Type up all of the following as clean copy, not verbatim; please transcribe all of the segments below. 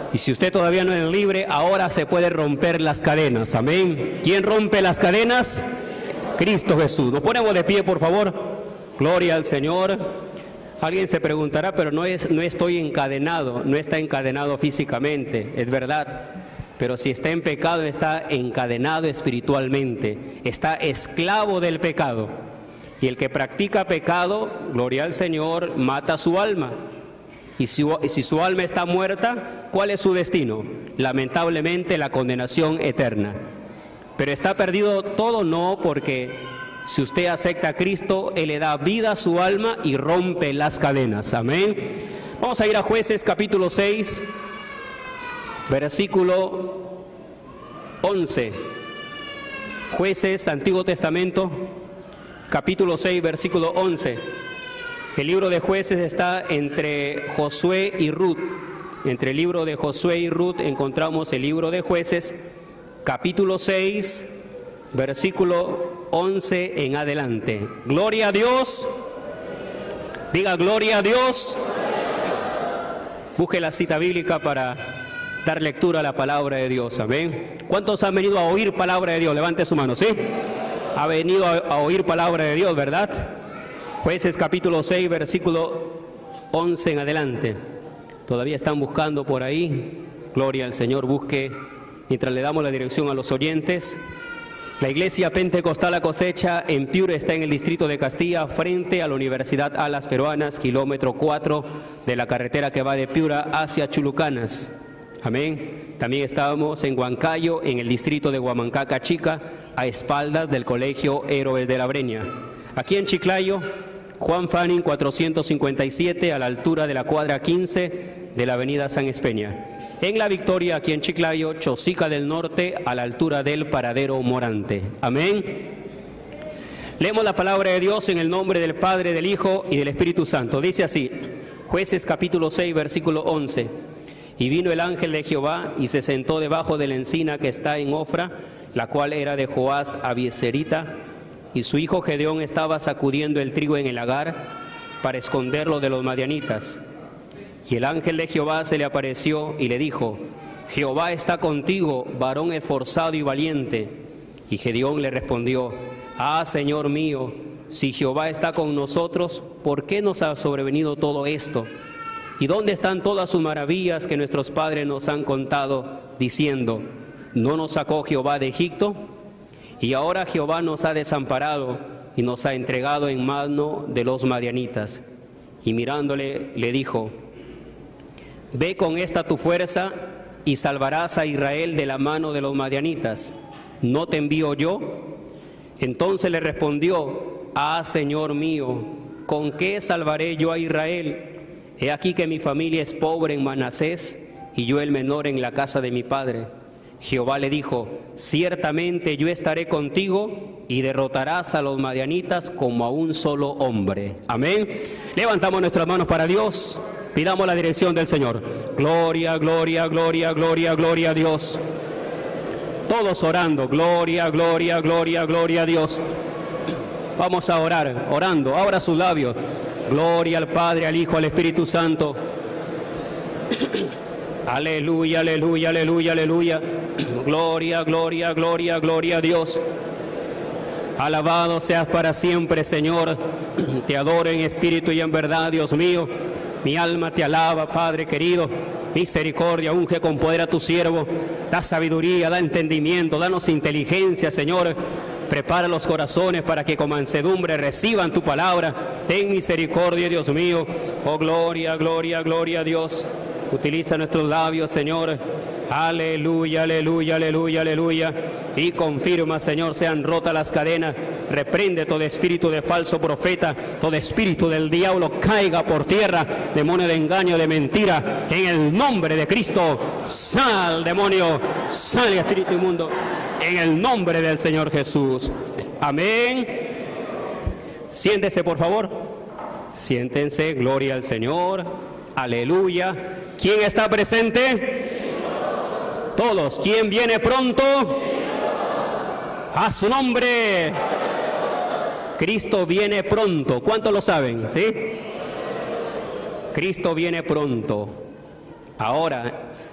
Y si usted todavía no es libre, ahora se puede romper las cadenas. Amén. ¿Quién rompe las cadenas? Cristo Jesús. Nos ponemos de pie, por favor. Gloria al Señor. Alguien se preguntará, pero no estoy encadenado, no está encadenado físicamente, es verdad. Pero si está en pecado, está encadenado espiritualmente, está esclavo del pecado. Y el que practica pecado, gloria al Señor, mata su alma. Y si su alma está muerta, ¿cuál es su destino? Lamentablemente la condenación eterna. Pero está perdido todo, no, porque si usted acepta a Cristo, Él le da vida a su alma y rompe las cadenas. Amén. Vamos a ir a Jueces capítulo 6, versículo 11. Jueces, Antiguo Testamento, capítulo 6, versículo 11. El libro de Jueces está entre Josué y Ruth. Entre el libro de Josué y Ruth encontramos el libro de Jueces, capítulo 6, versículo 11 en adelante. Gloria a Dios. Diga gloria a Dios. Busque la cita bíblica para dar lectura a la palabra de Dios. Amén. ¿Cuántos han venido a oír palabra de Dios? Levante su mano, ¿sí? Ha venido a oír palabra de Dios, ¿verdad? Jueces capítulo 6, versículo 11 en adelante. Todavía están buscando por ahí. Gloria al Señor. Busque mientras le damos la dirección a los oyentes. La Iglesia Pentecostal La Cosecha en Piura está en el distrito de Castilla, frente a la Universidad Alas Peruanas, kilómetro 4 de la carretera que va de Piura hacia Chulucanas. Amén. También estamos en Huancayo, en el distrito de Huamancaca Chica, a espaldas del Colegio Héroes de la Breña. Aquí en Chiclayo, Juan Fanning 457, a la altura de la cuadra 15 de la avenida San Espeña. En La Victoria, aquí en Chiclayo, Chosica del Norte, a la altura del Paradero Morante. Amén. Leemos la palabra de Dios en el nombre del Padre, del Hijo y del Espíritu Santo. Dice así, Jueces capítulo 6, versículo 11. Y vino el ángel de Jehová y se sentó debajo de la encina que está en Ofra, la cual era de Joás Abieserita, y su hijo Gedeón estaba sacudiendo el trigo en el lagar para esconderlo de los madianitas. Y el ángel de Jehová se le apareció y le dijo, Jehová está contigo, varón esforzado y valiente. Y Gedeón le respondió, Señor mío, si Jehová está con nosotros, ¿por qué nos ha sobrevenido todo esto? ¿Y dónde están todas sus maravillas que nuestros padres nos han contado, diciendo, ¿no nos sacó Jehová de Egipto? Y ahora Jehová nos ha desamparado y nos ha entregado en mano de los madianitas. Y mirándole, le dijo, Ve con esta tu fuerza y salvarás a Israel de la mano de los madianitas. ¿No te envío yo? Entonces le respondió, Señor mío, ¿con qué salvaré yo a Israel? He aquí que mi familia es pobre en Manasés y yo el menor en la casa de mi padre. Jehová le dijo, ciertamente yo estaré contigo y derrotarás a los madianitas como a un solo hombre. Amén. Levantamos nuestras manos para Dios. Pidamos la dirección del Señor. Gloria, gloria, gloria, gloria, gloria a Dios. Todos orando. Gloria, gloria, gloria, gloria a Dios. Vamos a orar, orando. Abra sus labios. Gloria al Padre, al Hijo, al Espíritu Santo. Aleluya, aleluya, aleluya, aleluya. Gloria, gloria, gloria, gloria a Dios. Alabado seas para siempre, Señor. Te adoro en espíritu y en verdad, Dios mío. Mi alma te alaba, Padre querido. Misericordia, unge con poder a tu siervo. Da sabiduría, da entendimiento, danos inteligencia, Señor. Prepara los corazones para que con mansedumbre reciban tu palabra. Ten misericordia, Dios mío. Oh, gloria, gloria, gloria a Dios. Utiliza nuestros labios, Señor. Aleluya, aleluya, aleluya, aleluya. Y confirma, Señor, sean rotas las cadenas. Reprende todo espíritu de falso profeta, todo espíritu del diablo caiga por tierra. Demonio de engaño, de mentira, en el nombre de Cristo. Sal, demonio, sal, espíritu inmundo, en el nombre del Señor Jesús. Amén. Siéntese, por favor. Siéntense, gloria al Señor. Aleluya. ¿Quién está presente? Todos. ¿Quién viene pronto? A su nombre. Cristo viene pronto. ¿Cuántos lo saben? ¿Sí? Cristo viene pronto. Ahora,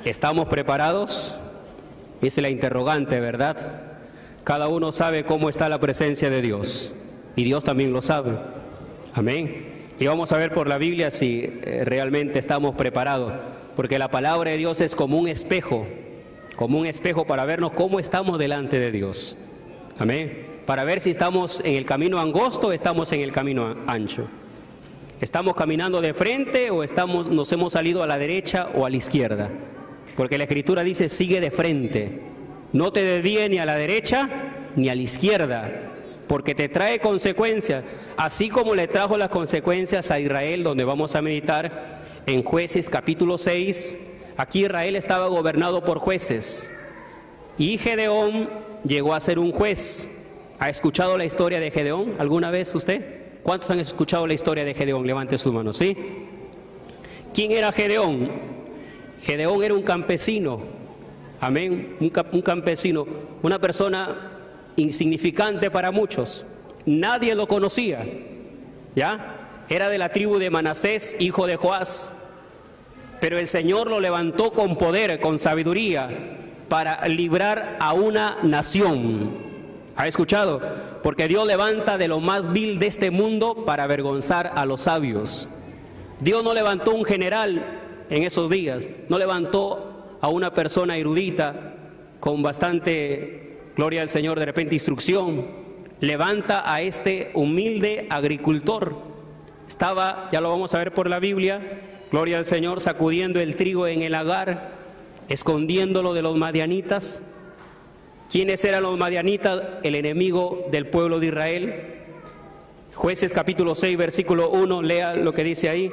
¿Estamos preparados? Esa es la interrogante, ¿verdad? Cada uno sabe cómo está la presencia de Dios y Dios también lo sabe. Amén. Y vamos a ver por la Biblia si realmente estamos preparados, porque la palabra de Dios es como un espejo para vernos cómo estamos delante de Dios. Amén. Para ver si estamos en el camino angosto o estamos en el camino ancho. ¿Estamos caminando de frente o nos hemos salido a la derecha o a la izquierda? Porque la Escritura dice, sigue de frente. No te desvíes ni a la derecha ni a la izquierda, porque te trae consecuencias, así como le trajo las consecuencias a Israel, donde vamos a meditar en Jueces capítulo 6. Aquí Israel estaba gobernado por jueces, y Gedeón llegó a ser un juez. ¿Ha escuchado la historia de Gedeón alguna vez usted? ¿Cuántos han escuchado la historia de Gedeón? Levante su mano, ¿sí? ¿Quién era Gedeón? Gedeón era un campesino, amén, un campesino, una persona insignificante para muchos. Nadie lo conocía, ¿ya? Era de la tribu de Manasés, hijo de Joás. Pero el Señor lo levantó con poder, con sabiduría, para librar a una nación. ¿Ha escuchado? Porque Dios levanta de lo más vil de este mundo para avergonzar a los sabios. Dios no levantó un general en esos días, no levantó a una persona erudita con bastante, gloria al Señor, de repente instrucción. Levanta a este humilde agricultor. Estaba, ya lo vamos a ver por la Biblia, gloria al Señor, sacudiendo el trigo en el lagar, escondiéndolo de los madianitas. ¿Quiénes eran los madianitas? El enemigo del pueblo de Israel. Jueces capítulo 6, versículo 1, lea lo que dice ahí.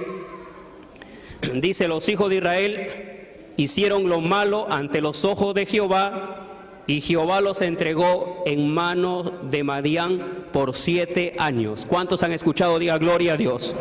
Dice, los hijos de Israel hicieron lo malo ante los ojos de Jehová, y Jehová los entregó en manos de Madián por 7 años. ¿Cuántos han escuchado? Diga gloria a Dios.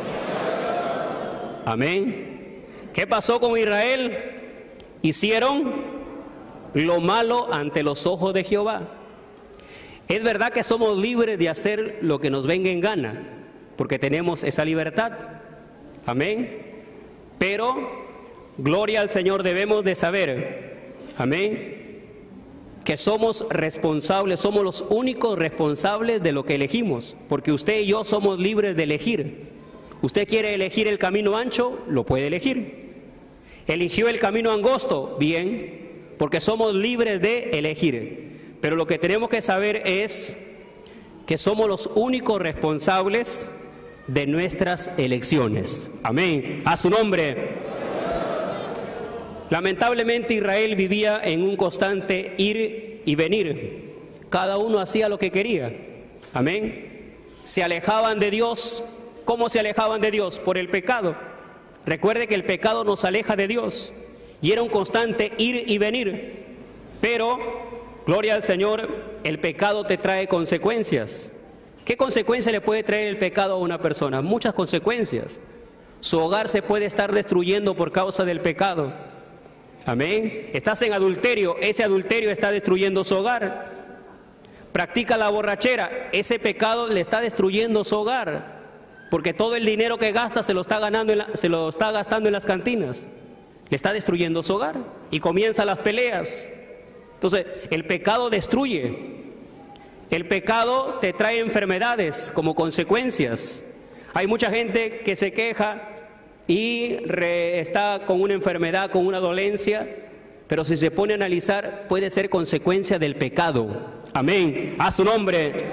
Amén. ¿Qué pasó con Israel? Hicieron lo malo ante los ojos de Jehová. Es verdad que somos libres de hacer lo que nos venga en gana, porque tenemos esa libertad. Amén. Pero, gloria al Señor, debemos de saber, amén, que somos responsables, somos los únicos responsables de lo que elegimos, porque usted y yo somos libres de elegir. Usted quiere elegir el camino ancho, lo puede elegir. Eligió el camino angosto, bien, porque somos libres de elegir. Pero lo que tenemos que saber es que somos los únicos responsables de nuestras elecciones. Amén. A su nombre. Lamentablemente Israel vivía en un constante ir y venir. Cada uno hacía lo que quería. Amén. Se alejaban de Dios. ¿Cómo se alejaban de Dios? Por el pecado. Recuerde que el pecado nos aleja de Dios. Y era un constante ir y venir. Pero, gloria al Señor, el pecado te trae consecuencias. ¿Qué consecuencia le puede traer el pecado a una persona? Muchas consecuencias. Su hogar se puede estar destruyendo por causa del pecado. Amén. Estás en adulterio, ese adulterio está destruyendo su hogar. Practica la borrachera, ese pecado le está destruyendo su hogar. Porque todo el dinero que gasta se lo está gastando en las cantinas. Le está destruyendo su hogar y comienzan las peleas. Entonces, el pecado destruye. El pecado te trae enfermedades como consecuencias. Hay mucha gente que se queja y está con una enfermedad, con una dolencia, pero si se pone a analizar, puede ser consecuencia del pecado. Amén. A su nombre.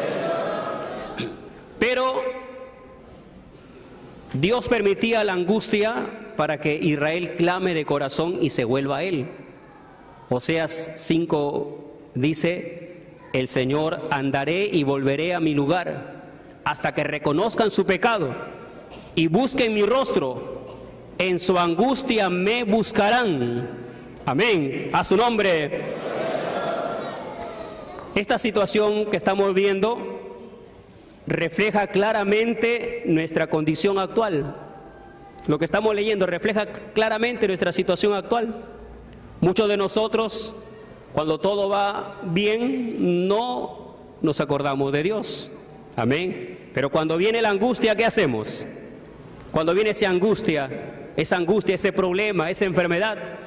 Pero Dios permitía la angustia para que Israel clame de corazón y se vuelva a Él. Oseas 5 dice, el Señor, andaré y volveré a mi lugar hasta que reconozcan su pecado y busquen mi rostro. En su angustia me buscarán. Amén. A su nombre. Esta situación que estamos viendo refleja claramente nuestra condición actual. Lo que estamos leyendo refleja claramente nuestra situación actual. Muchos de nosotros, cuando todo va bien, no nos acordamos de Dios. Amén. Pero cuando viene la angustia, ¿qué hacemos? Cuando viene esa angustia, ese problema, esa enfermedad,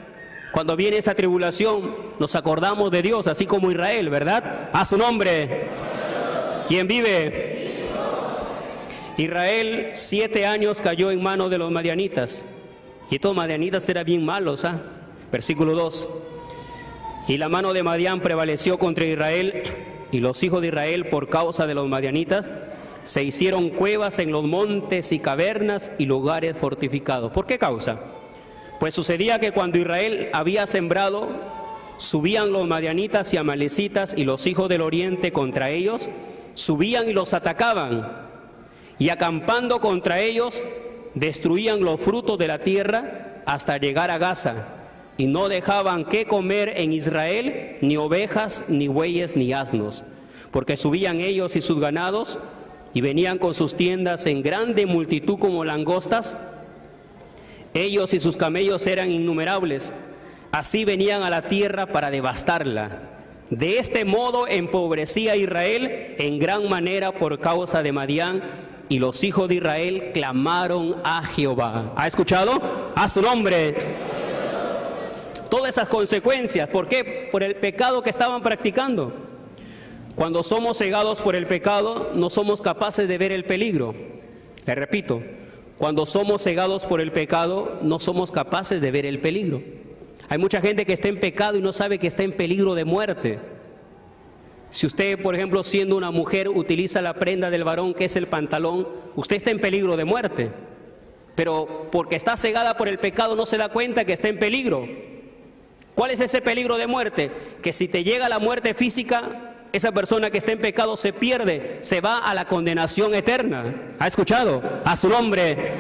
Cuando viene esa tribulación, nos acordamos de Dios, así como Israel, ¿verdad? A su nombre. ¿Quién vive? Israel 7 años cayó en manos de los madianitas. Y estos madianitas eran bien malos, ¿ah? Versículo 2. Y la mano de Madián prevaleció contra Israel, y los hijos de Israel, por causa de los madianitas, se hicieron cuevas en los montes y cavernas y lugares fortificados. ¿Por qué causa? Pues sucedía que cuando Israel había sembrado, subían los madianitas y amalecitas y los hijos del oriente contra ellos, subían y los atacaban, y acampando contra ellos, destruían los frutos de la tierra hasta llegar a Gaza, y no dejaban que comer en Israel ni ovejas, ni bueyes, ni asnos, porque subían ellos y sus ganados, y venían con sus tiendas en grande multitud como langostas. Ellos y sus camellos eran innumerables, así venían a la tierra para devastarla. De este modo empobrecía Israel en gran manera por causa de Madián, y los hijos de Israel clamaron a Jehová. ¿Ha escuchado? A su nombre. Todas esas consecuencias, ¿por qué? Por el pecado que estaban practicando. Cuando somos cegados por el pecado, no somos capaces de ver el peligro. Le repito, cuando somos cegados por el pecado, no somos capaces de ver el peligro. Hay mucha gente que está en pecado y no sabe que está en peligro de muerte. Si usted, por ejemplo, siendo una mujer, utiliza la prenda del varón, que es el pantalón, usted está en peligro de muerte. Pero porque está cegada por el pecado, no se da cuenta que está en peligro. ¿Cuál es ese peligro de muerte? Que si te llega la muerte física, esa persona que está en pecado se pierde, se va a la condenación eterna. ¿Ha escuchado? A su nombre.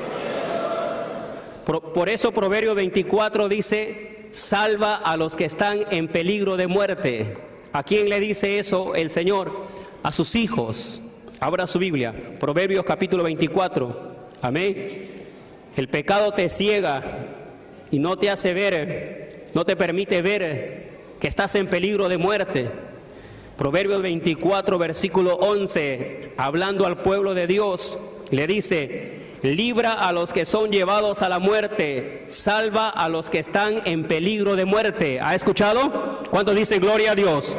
Por eso Proverbios 24 dice, salva a los que están en peligro de muerte. ¿A quién le dice eso el Señor? A sus hijos. Abra su Biblia, Proverbios capítulo 24. Amén. El pecado te ciega y no te hace ver, no te permite ver que estás en peligro de muerte. Proverbios 24, versículo 11, hablando al pueblo de Dios, le dice, libra a los que son llevados a la muerte, salva a los que están en peligro de muerte. ¿Ha escuchado? ¿Cuántos dicen gloria a Dios?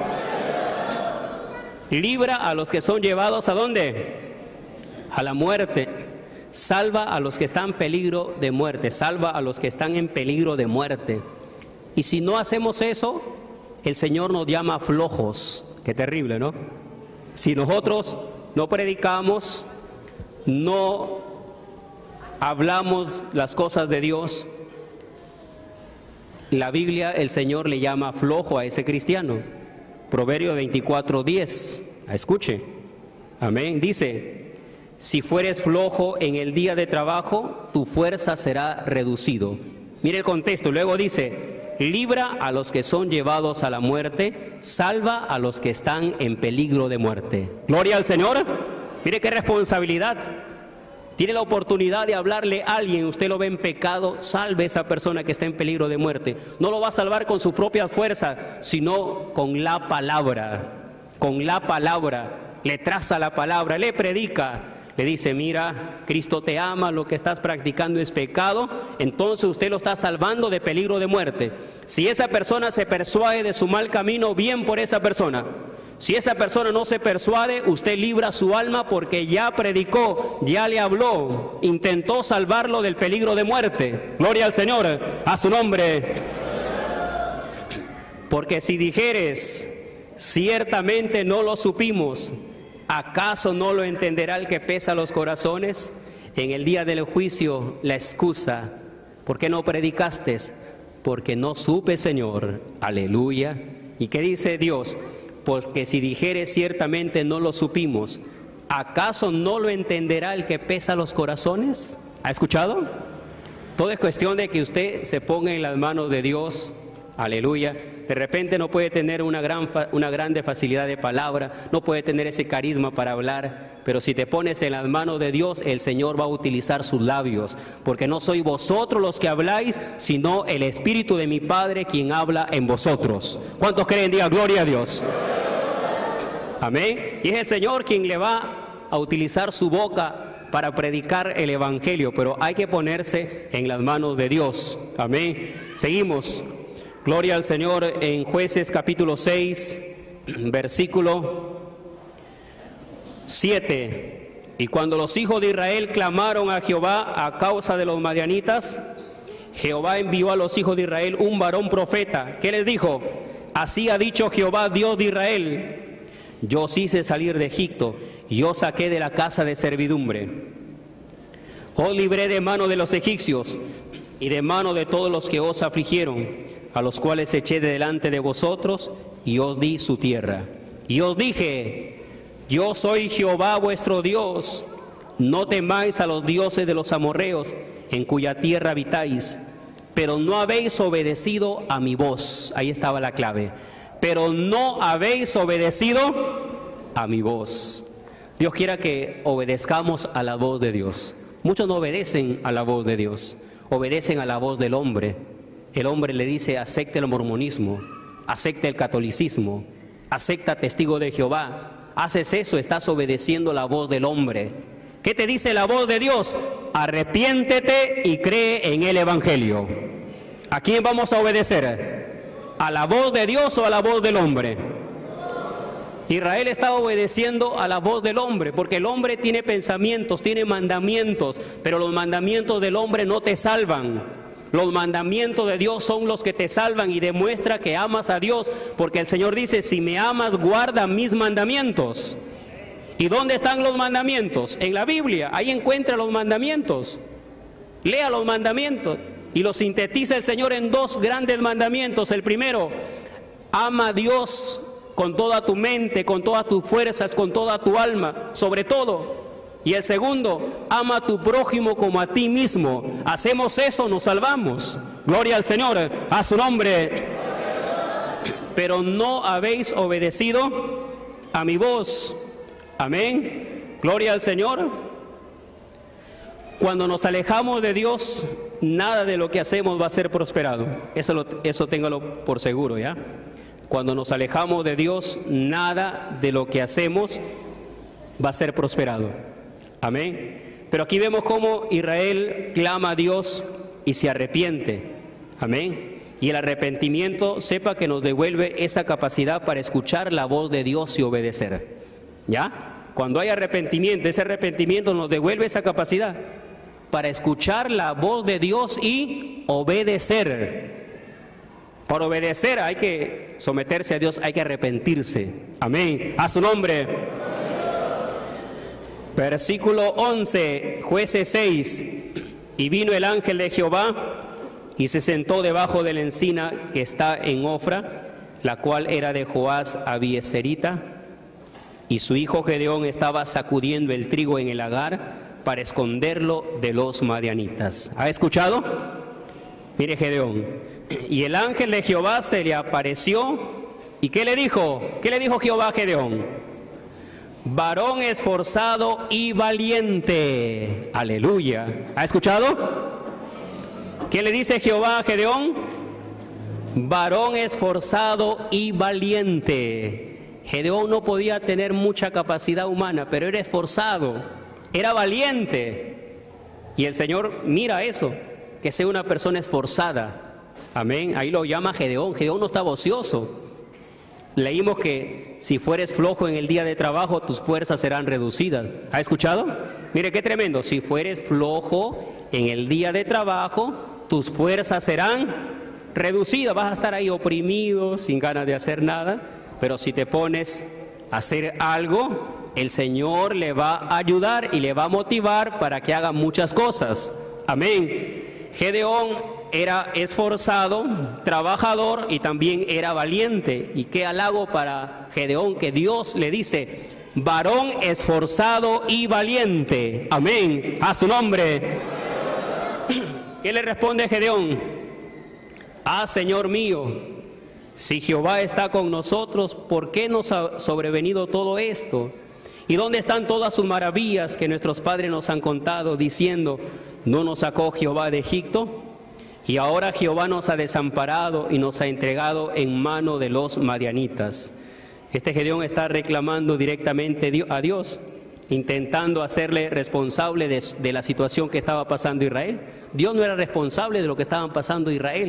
Libra a los que son llevados ¿a dónde? A la muerte. Salva a los que están en peligro de muerte, salva a los que están en peligro de muerte. Y si no hacemos eso, el Señor nos llama flojos. Qué terrible, ¿no? Si nosotros no predicamos, no hablamos las cosas de Dios, la Biblia, el Señor le llama flojo a ese cristiano. Proverbios 24:10, escuche, amén, dice, si fueres flojo en el día de trabajo, tu fuerza será reducido. Mire el contexto, luego dice, libra a los que son llevados a la muerte, salva a los que están en peligro de muerte. Gloria al Señor. Mire qué responsabilidad. Tiene la oportunidad de hablarle a alguien, usted lo ve en pecado, salve a esa persona que está en peligro de muerte. No lo va a salvar con su propia fuerza, sino con la palabra. Con la palabra. Le traza la palabra, le predica. Le dice, mira, Cristo te ama, lo que estás practicando es pecado, entonces usted lo está salvando de peligro de muerte. Si esa persona se persuade de su mal camino, bien por esa persona. Si esa persona no se persuade, usted libra su alma porque ya predicó, ya le habló, intentó salvarlo del peligro de muerte. Gloria al Señor, a su nombre. Porque si dijeres, ciertamente no lo supimos, ¿acaso no lo entenderá el que pesa los corazones? En el día del juicio, la excusa, ¿por qué no predicaste? Porque no supe, Señor. Aleluya. ¿Y qué dice Dios? Porque si dijeres ciertamente no lo supimos, ¿acaso no lo entenderá el que pesa los corazones? ¿Ha escuchado? Todo es cuestión de que usted se ponga en las manos de Dios. Aleluya. De repente no puede tener una grande facilidad de palabra, no puede tener ese carisma para hablar, pero si te pones en las manos de Dios, el Señor va a utilizar sus labios, porque no sois vosotros los que habláis, sino el Espíritu de mi Padre quien habla en vosotros. ¿Cuántos creen? Diga gloria a Dios. Amén. Y es el Señor quien le va a utilizar su boca para predicar el Evangelio, pero hay que ponerse en las manos de Dios. Amén. Seguimos. Gloria al Señor. En Jueces capítulo 6, versículo 7. Y cuando los hijos de Israel clamaron a Jehová a causa de los madianitas, Jehová envió a los hijos de Israel un varón profeta, que les dijo: así ha dicho Jehová, Dios de Israel, yo os hice salir de Egipto, y os saqué de la casa de servidumbre. Os libré de mano de los egipcios, y de mano de todos los que os afligieron, a los cuales eché de delante de vosotros, y os di su tierra. Y os dije: yo soy Jehová vuestro Dios, no temáis a los dioses de los amorreos, en cuya tierra habitáis, pero no habéis obedecido a mi voz. Ahí estaba la clave. Pero no habéis obedecido a mi voz. Dios quiera que obedezcamos a la voz de Dios. Muchos no obedecen a la voz de Dios, obedecen a la voz del hombre. El hombre le dice: acepte el mormonismo, acepte el catolicismo, acepta testigo de Jehová. Haces eso, estás obedeciendo la voz del hombre. ¿Qué te dice la voz de Dios? Arrepiéntete y cree en el Evangelio. ¿A quién vamos a obedecer? ¿A la voz de Dios o a la voz del hombre? Israel estaba obedeciendo a la voz del hombre, porque el hombre tiene pensamientos, tiene mandamientos, pero los mandamientos del hombre no te salvan. Los mandamientos de Dios son los que te salvan y demuestra que amas a Dios, porque el Señor dice: si me amas, guarda mis mandamientos. ¿Y dónde están los mandamientos? En la Biblia, ahí encuentra los mandamientos. Lea los mandamientos y los sintetiza el Señor en dos grandes mandamientos. El primero: ama a Dios con toda tu mente, con todas tus fuerzas, con toda tu alma, sobre todo. Y el segundo: ama a tu prójimo como a ti mismo. Hacemos eso, nos salvamos. Gloria al Señor, a su nombre. Pero no habéis obedecido a mi voz. Amén. Gloria al Señor. Cuando nos alejamos de Dios, nada de lo que hacemos va a ser prosperado. Eso téngalo por seguro, ¿ya? Cuando nos alejamos de Dios, nada de lo que hacemos va a ser prosperado. Amén. Pero aquí vemos cómo Israel clama a Dios y se arrepiente. Amén. Y el arrepentimiento, sepa que nos devuelve esa capacidad para escuchar la voz de Dios y obedecer. ¿Ya? Cuando hay arrepentimiento, ese arrepentimiento nos devuelve esa capacidad para escuchar la voz de Dios y obedecer. Para obedecer hay que someterse a Dios, hay que arrepentirse. Amén. A su nombre. Versículo 11, Jueces 6. Y vino el ángel de Jehová y se sentó debajo de la encina que está en Ofra, la cual era de Joás Abieserita. Y su hijo Gedeón estaba sacudiendo el trigo en el lagar para esconderlo de los madianitas. ¿Ha escuchado? Mire Gedeón. Y el ángel de Jehová se le apareció. ¿Y qué le dijo? ¿Qué le dijo Jehová a Gedeón? Varón esforzado y valiente. Aleluya. ¿Ha escuchado? ¿Qué le dice Jehová a Gedeón? Varón esforzado y valiente. Gedeón no podía tener mucha capacidad humana, pero era esforzado, era valiente. Y el Señor mira eso, que sea una persona esforzada. Amén. Ahí lo llama Gedeón. Gedeón no estaba ocioso. Leímos que si fueres flojo en el día de trabajo, tus fuerzas serán reducidas. ¿Ha escuchado? Mire qué tremendo. Si fueres flojo en el día de trabajo, tus fuerzas serán reducidas. Vas a estar ahí oprimido, sin ganas de hacer nada. Pero si te pones a hacer algo, el Señor le va a ayudar y le va a motivar para que haga muchas cosas. Amén. Gedeón era esforzado, trabajador y también era valiente. Y qué halago para Gedeón que Dios le dice: varón esforzado y valiente. Amén. A su nombre. ¿Qué le responde Gedeón? Ah, Señor mío, si Jehová está con nosotros, ¿por qué nos ha sobrevenido todo esto? ¿Y dónde están todas sus maravillas que nuestros padres nos han contado, diciendo: ¿no nos sacó Jehová de Egipto? Y ahora Jehová nos ha desamparado y nos ha entregado en mano de los madianitas. Este Gedeón está reclamando directamente a Dios, intentando hacerle responsable de la situación que estaba pasando Israel. Dios no era responsable de lo que estaban pasando Israel.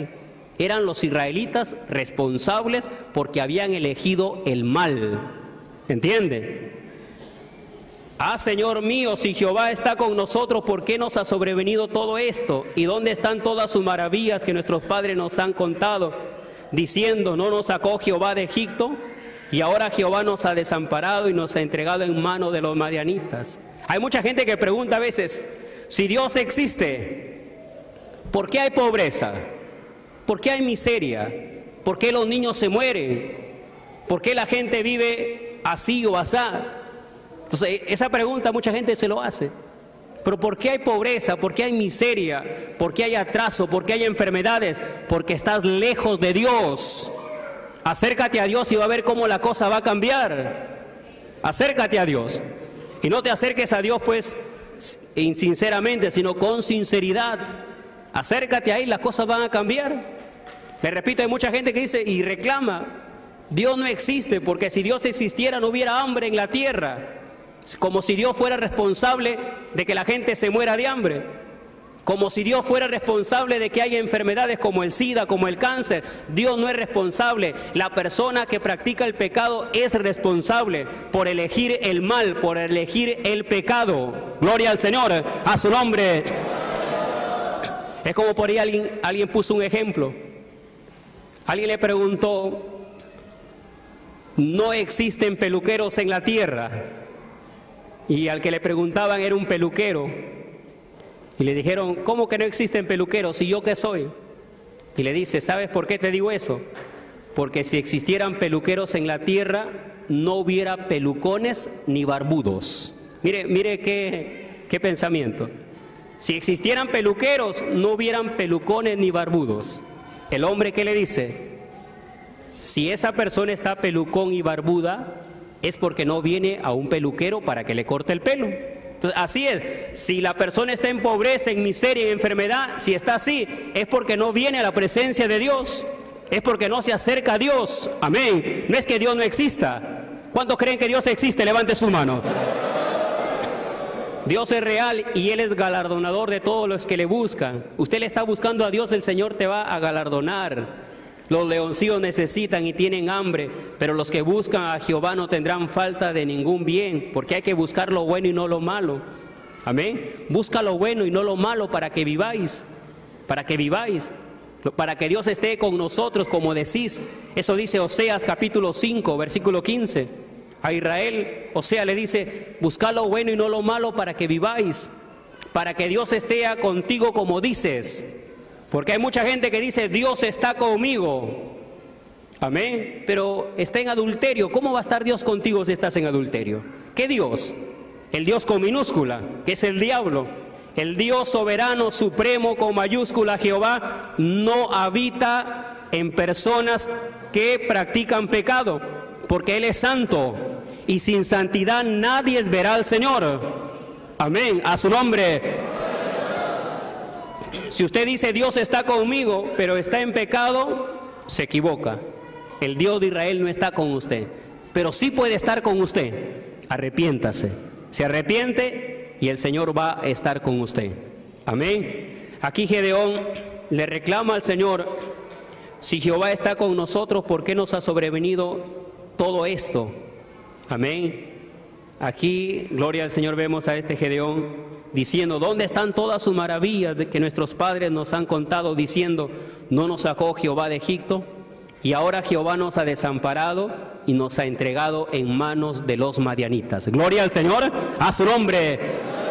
Eran los israelitas responsables porque habían elegido el mal. ¿Entiende? Ah, Señor mío, si Jehová está con nosotros, ¿por qué nos ha sobrevenido todo esto? ¿Y dónde están todas sus maravillas que nuestros padres nos han contado? Diciendo, ¿no nos sacó Jehová de Egipto? Y ahora Jehová nos ha desamparado y nos ha entregado en manos de los madianitas. Hay mucha gente que pregunta a veces, si Dios existe, ¿por qué hay pobreza? ¿Por qué hay miseria? ¿Por qué los niños se mueren? ¿Por qué la gente vive así o asá? Entonces, esa pregunta mucha gente se lo hace. Pero ¿por qué hay pobreza? ¿Por qué hay miseria? ¿Por qué hay atraso? ¿Por qué hay enfermedades? Porque estás lejos de Dios. Acércate a Dios y va a ver cómo la cosa va a cambiar. Acércate a Dios. Y no te acerques a Dios pues insinceramente, sino con sinceridad. Acércate ahí, las cosas van a cambiar. Le repito, hay mucha gente que dice y reclama, Dios no existe, porque si Dios existiera no hubiera hambre en la tierra. Como si Dios fuera responsable de que la gente se muera de hambre. Como si Dios fuera responsable de que haya enfermedades como el SIDA, como el cáncer. Dios no es responsable. La persona que practica el pecado es responsable por elegir el mal, por elegir el pecado. Gloria al Señor, a su nombre. Es como por ahí alguien puso un ejemplo. Alguien le preguntó, ¿no existen peluqueros en la tierra? Y al que le preguntaban era un peluquero. Y le dijeron, ¿cómo que no existen peluqueros? ¿Y yo qué soy? Y le dice, ¿sabes por qué te digo eso? Porque si existieran peluqueros en la tierra, no hubiera pelucones ni barbudos. Mire qué pensamiento. Si existieran peluqueros, no hubieran pelucones ni barbudos. El hombre, ¿qué le dice? Si esa persona está pelucón y barbuda, es porque no viene a un peluquero para que le corte el pelo. Entonces, así es, si la persona está en pobreza, en miseria, en enfermedad, si está así, es porque no viene a la presencia de Dios, es porque no se acerca a Dios. Amén. No es que Dios no exista. ¿Cuántos creen que Dios existe? Levante su mano. Dios es real y Él es galardonador de todos los que le buscan. Usted le está buscando a Dios, el Señor te va a galardonar. Los leoncillos necesitan y tienen hambre, pero los que buscan a Jehová no tendrán falta de ningún bien, porque hay que buscar lo bueno y no lo malo. Amén. Busca lo bueno y no lo malo para que viváis, para que Dios esté con nosotros, como decís. Eso dice Oseas capítulo 5, versículo 15. A Israel, Oseas le dice, busca lo bueno y no lo malo para que viváis, para que Dios esté contigo como dices. Porque hay mucha gente que dice, Dios está conmigo. Amén. Pero está en adulterio. ¿Cómo va a estar Dios contigo si estás en adulterio? ¿Qué Dios? El Dios con minúscula, que es el diablo. El Dios soberano, supremo, con mayúscula, Jehová, no habita en personas que practican pecado, porque Él es santo. Y sin santidad nadie verá al Señor. Amén. A su nombre. Si usted dice Dios está conmigo, pero está en pecado, se equivoca. El Dios de Israel no está con usted, pero sí puede estar con usted. Arrepiéntase. Se arrepiente y el Señor va a estar con usted. Amén. Aquí Gedeón le reclama al Señor, si Jehová está con nosotros, ¿por qué nos ha sobrevenido todo esto? Amén. Aquí, gloria al Señor, vemos a este Gedeón diciendo, ¿dónde están todas sus maravillas de que nuestros padres nos han contado? Diciendo, ¿no nos sacó Jehová de Egipto? Y ahora Jehová nos ha desamparado y nos ha entregado en manos de los madianitas. Gloria al Señor, a su nombre.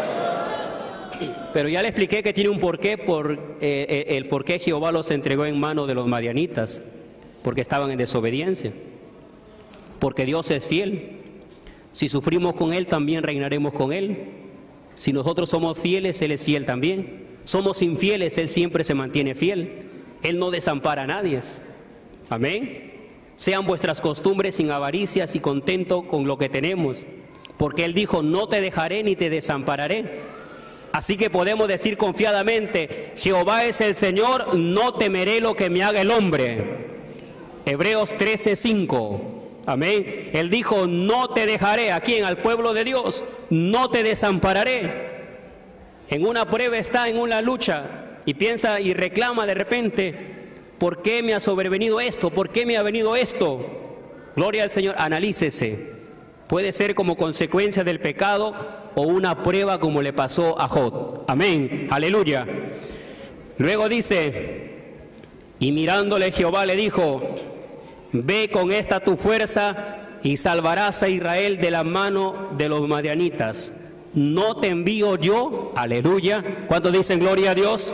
Pero ya le expliqué que tiene un porqué, el por qué Jehová los entregó en manos de los madianitas. Porque estaban en desobediencia. Porque Dios es fiel. Si sufrimos con Él, también reinaremos con Él. Si nosotros somos fieles, Él es fiel también. Somos infieles, Él siempre se mantiene fiel. Él no desampara a nadie. Amén. Sean vuestras costumbres sin avaricias y contento con lo que tenemos. Porque Él dijo, no te dejaré ni te desampararé. Así que podemos decir confiadamente, Jehová es el Señor, no temeré lo que me haga el hombre. Hebreos 13:5. Amén. Él dijo, no te dejaré. ¿A quién? Al pueblo de Dios. No te desampararé. En una prueba está, en una lucha, y piensa y reclama de repente, ¿Por qué me ha sobrevenido esto? ¿Por qué me ha venido esto? Gloria al Señor, analícese. Puede ser como consecuencia del pecado o una prueba como le pasó a Job. Amén, aleluya. Luego dice, y mirándole Jehová le dijo, ve con esta tu fuerza y salvarás a Israel de la mano de los madianitas. ¿No te envío yo? Aleluya. ¿Cuántos dicen gloria a Dios?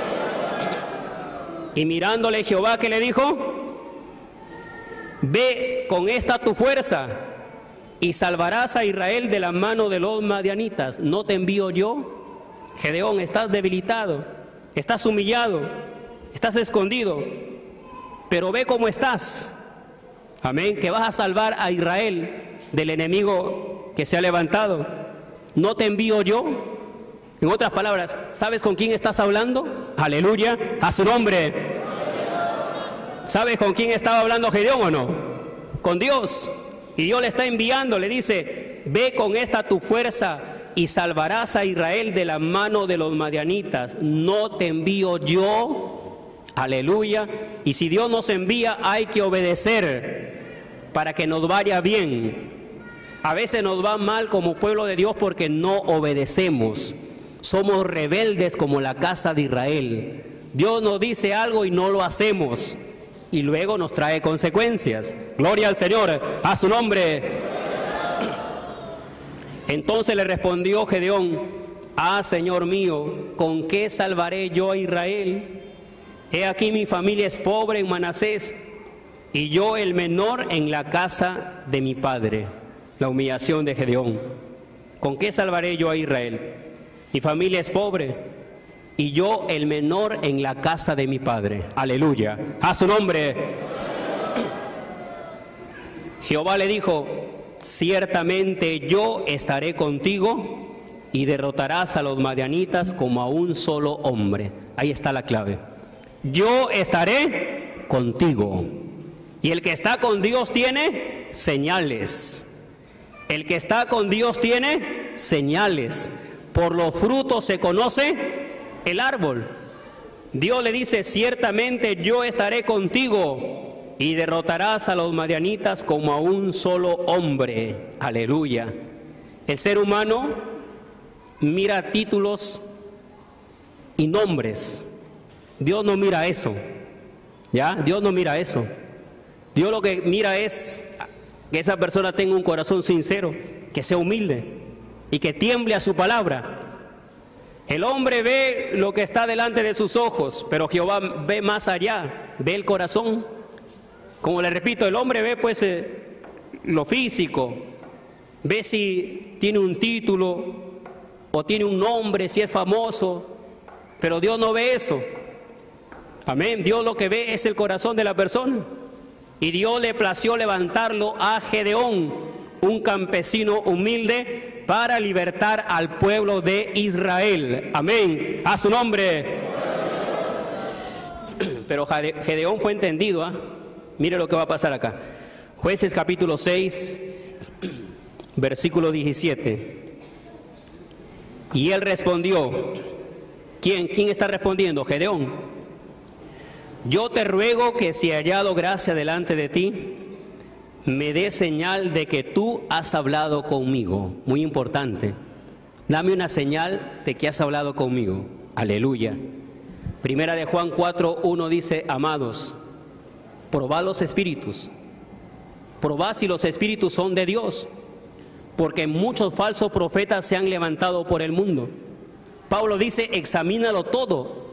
Y mirándole Jehová, ¿qué le dijo? Ve con esta tu fuerza y salvarás a Israel de la mano de los madianitas. ¿No te envío yo? Gedeón, estás debilitado, estás humillado, estás escondido, pero ve cómo estás. Amén, que vas a salvar a Israel del enemigo que se ha levantado. ¿No te envío yo? En otras palabras, ¿sabes con quién estás hablando? Aleluya, a su nombre. ¿Sabes con quién estaba hablando Gedeón o no? Con Dios. Y Dios le está enviando, le dice, ve con esta tu fuerza y salvarás a Israel de la mano de los madianitas. ¿No te envío yo? Aleluya. Y si Dios nos envía, hay que obedecer para que nos vaya bien. A veces nos va mal como pueblo de Dios porque no obedecemos. Somos rebeldes como la casa de Israel. Dios nos dice algo y no lo hacemos. Y luego nos trae consecuencias. Gloria al Señor, a su nombre. Entonces le respondió Gedeón, Señor mío, ¿con qué salvaré yo a Israel? He aquí mi familia es pobre en Manasés, y yo el menor en la casa de mi padre. La humillación de Gedeón. ¿Con qué salvaré yo a Israel? Mi familia es pobre, y yo el menor en la casa de mi padre. Aleluya, a su nombre. Jehová le dijo, ciertamente yo estaré contigo y derrotarás a los madianitas como a un solo hombre. Ahí está la clave. Yo estaré contigo. Y el que está con Dios tiene señales. El que está con Dios tiene señales. Por los frutos se conoce el árbol. Dios le dice, ciertamente yo estaré contigo y derrotarás a los madianitas como a un solo hombre. Aleluya. El ser humano mira títulos y nombres. Dios no mira eso. ¿Ya? Dios no mira eso. Dios lo que mira es que esa persona tenga un corazón sincero, que sea humilde y que tiemble a su palabra. El hombre ve lo que está delante de sus ojos, pero Jehová ve más allá, ve el corazón. Como le repito, el hombre ve pues lo físico, ve si tiene un título o tiene un nombre, si es famoso, pero Dios no ve eso. Amén. Dios lo que ve es el corazón de la persona. Y Dios le plació levantarlo a Gedeón, un campesino humilde, para libertar al pueblo de Israel. Amén. A su nombre. Pero Gedeón fue entendido. Mire lo que va a pasar acá. Jueces capítulo 6, versículo 17. Y él respondió. ¿Quién está respondiendo? Gedeón. Yo te ruego que si he hallado gracia delante de ti, me dé señal de que tú has hablado conmigo. Muy importante. Dame una señal de que has hablado conmigo. Aleluya. Primera de Juan 4:1 dice, amados, probad los espíritus. Probad si los espíritus son de Dios, porque muchos falsos profetas se han levantado por el mundo. Pablo dice, examínalo todo,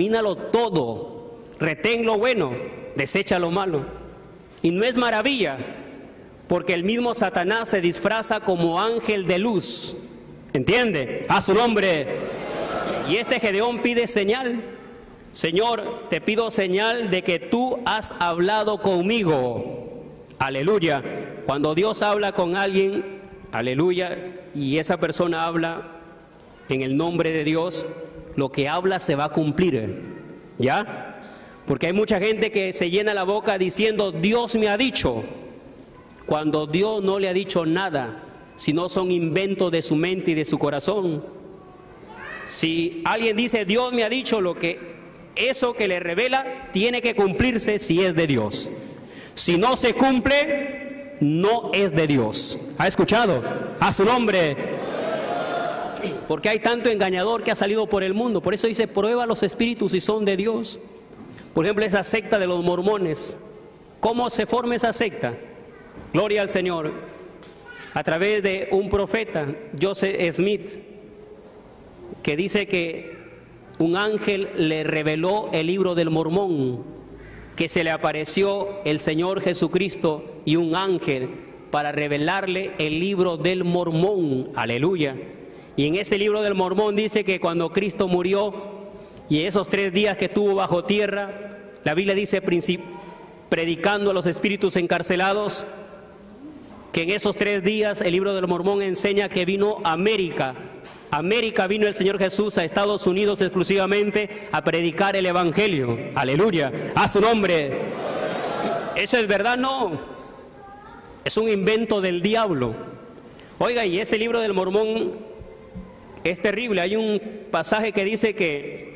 retén lo bueno, desecha lo malo. Y no es maravilla, porque el mismo Satanás se disfraza como ángel de luz. ¿Entiende? A su nombre. Y este Gedeón pide señal. Señor, te pido señal de que tú has hablado conmigo. Aleluya. Cuando Dios habla con alguien, aleluya, y esa persona habla en el nombre de Dios, lo que habla se va a cumplir. ¿Ya? Porque hay mucha gente que se llena la boca diciendo, Dios me ha dicho, cuando Dios no le ha dicho nada, sino son inventos de su mente y de su corazón. Si alguien dice, Dios me ha dicho, lo que eso que le revela tiene que cumplirse si es de Dios. Si no se cumple, no es de Dios. ¿Ha escuchado? A su nombre. Porque hay tanto engañador que ha salido por el mundo. Por eso dice, prueba los espíritus si son de Dios. Por ejemplo, esa secta de los mormones. ¿Cómo se forma esa secta? Gloria al Señor. A través de un profeta, Joseph Smith, que dice que un ángel le reveló el libro del Mormón, que se le apareció el Señor Jesucristo y un ángel para revelarle el libro del Mormón. Aleluya. Y en ese libro del Mormón dice que cuando Cristo murió y esos 3 días que tuvo bajo tierra, la Biblia dice, predicando a los espíritus encarcelados, que en esos 3 días el libro del Mormón enseña que vino a América. América vino el Señor Jesús a Estados Unidos exclusivamente a predicar el Evangelio. Aleluya. A su nombre. ¿Eso es verdad? No. Es un invento del diablo. Oiga, y ese libro del Mormón es terrible. Hay un pasaje que dice que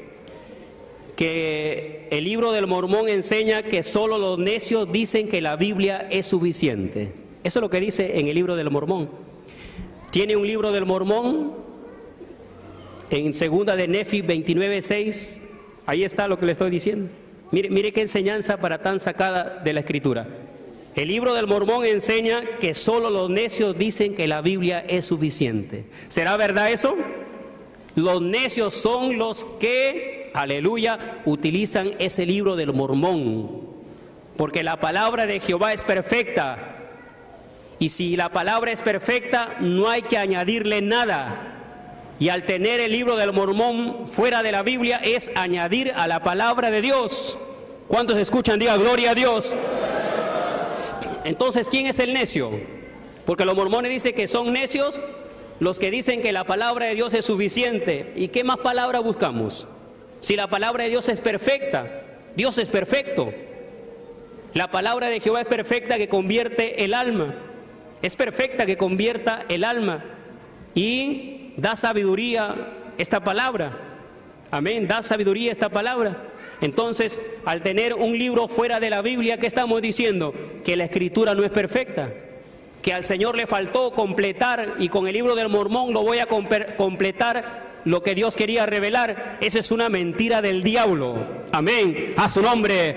el libro del Mormón enseña que solo los necios dicen que la Biblia es suficiente. Eso es lo que dice en el libro del Mormón. Tiene un libro del Mormón en segunda de Nefi 29:6. Ahí está lo que le estoy diciendo. Mire qué enseñanza para tan sacada de la Escritura. El libro del Mormón enseña que solo los necios dicen que la Biblia es suficiente. ¿Será verdad eso? Los necios son los que, aleluya, utilizan ese libro del Mormón. Porque la palabra de Jehová es perfecta. Y si la palabra es perfecta, no hay que añadirle nada. Y al tener el libro del Mormón fuera de la Biblia, es añadir a la palabra de Dios. ¿Cuántos escuchan? Diga gloria a Dios. Entonces, ¿quién es el necio? Porque los mormones dicen que son necios los que dicen que la palabra de Dios es suficiente. ¿Y qué más palabra buscamos? Si la palabra de Dios es perfecta, Dios es perfecto. La palabra de Jehová es perfecta que convierte el alma. Es perfecta que convierta el alma. Y da sabiduría esta palabra. Amén, da sabiduría esta palabra. Entonces, al tener un libro fuera de la Biblia, ¿qué estamos diciendo? Que la Escritura no es perfecta. Que al Señor le faltó completar, y con el libro del Mormón lo voy a completar lo que Dios quería revelar. Eso es una mentira del diablo. Amén, a su nombre.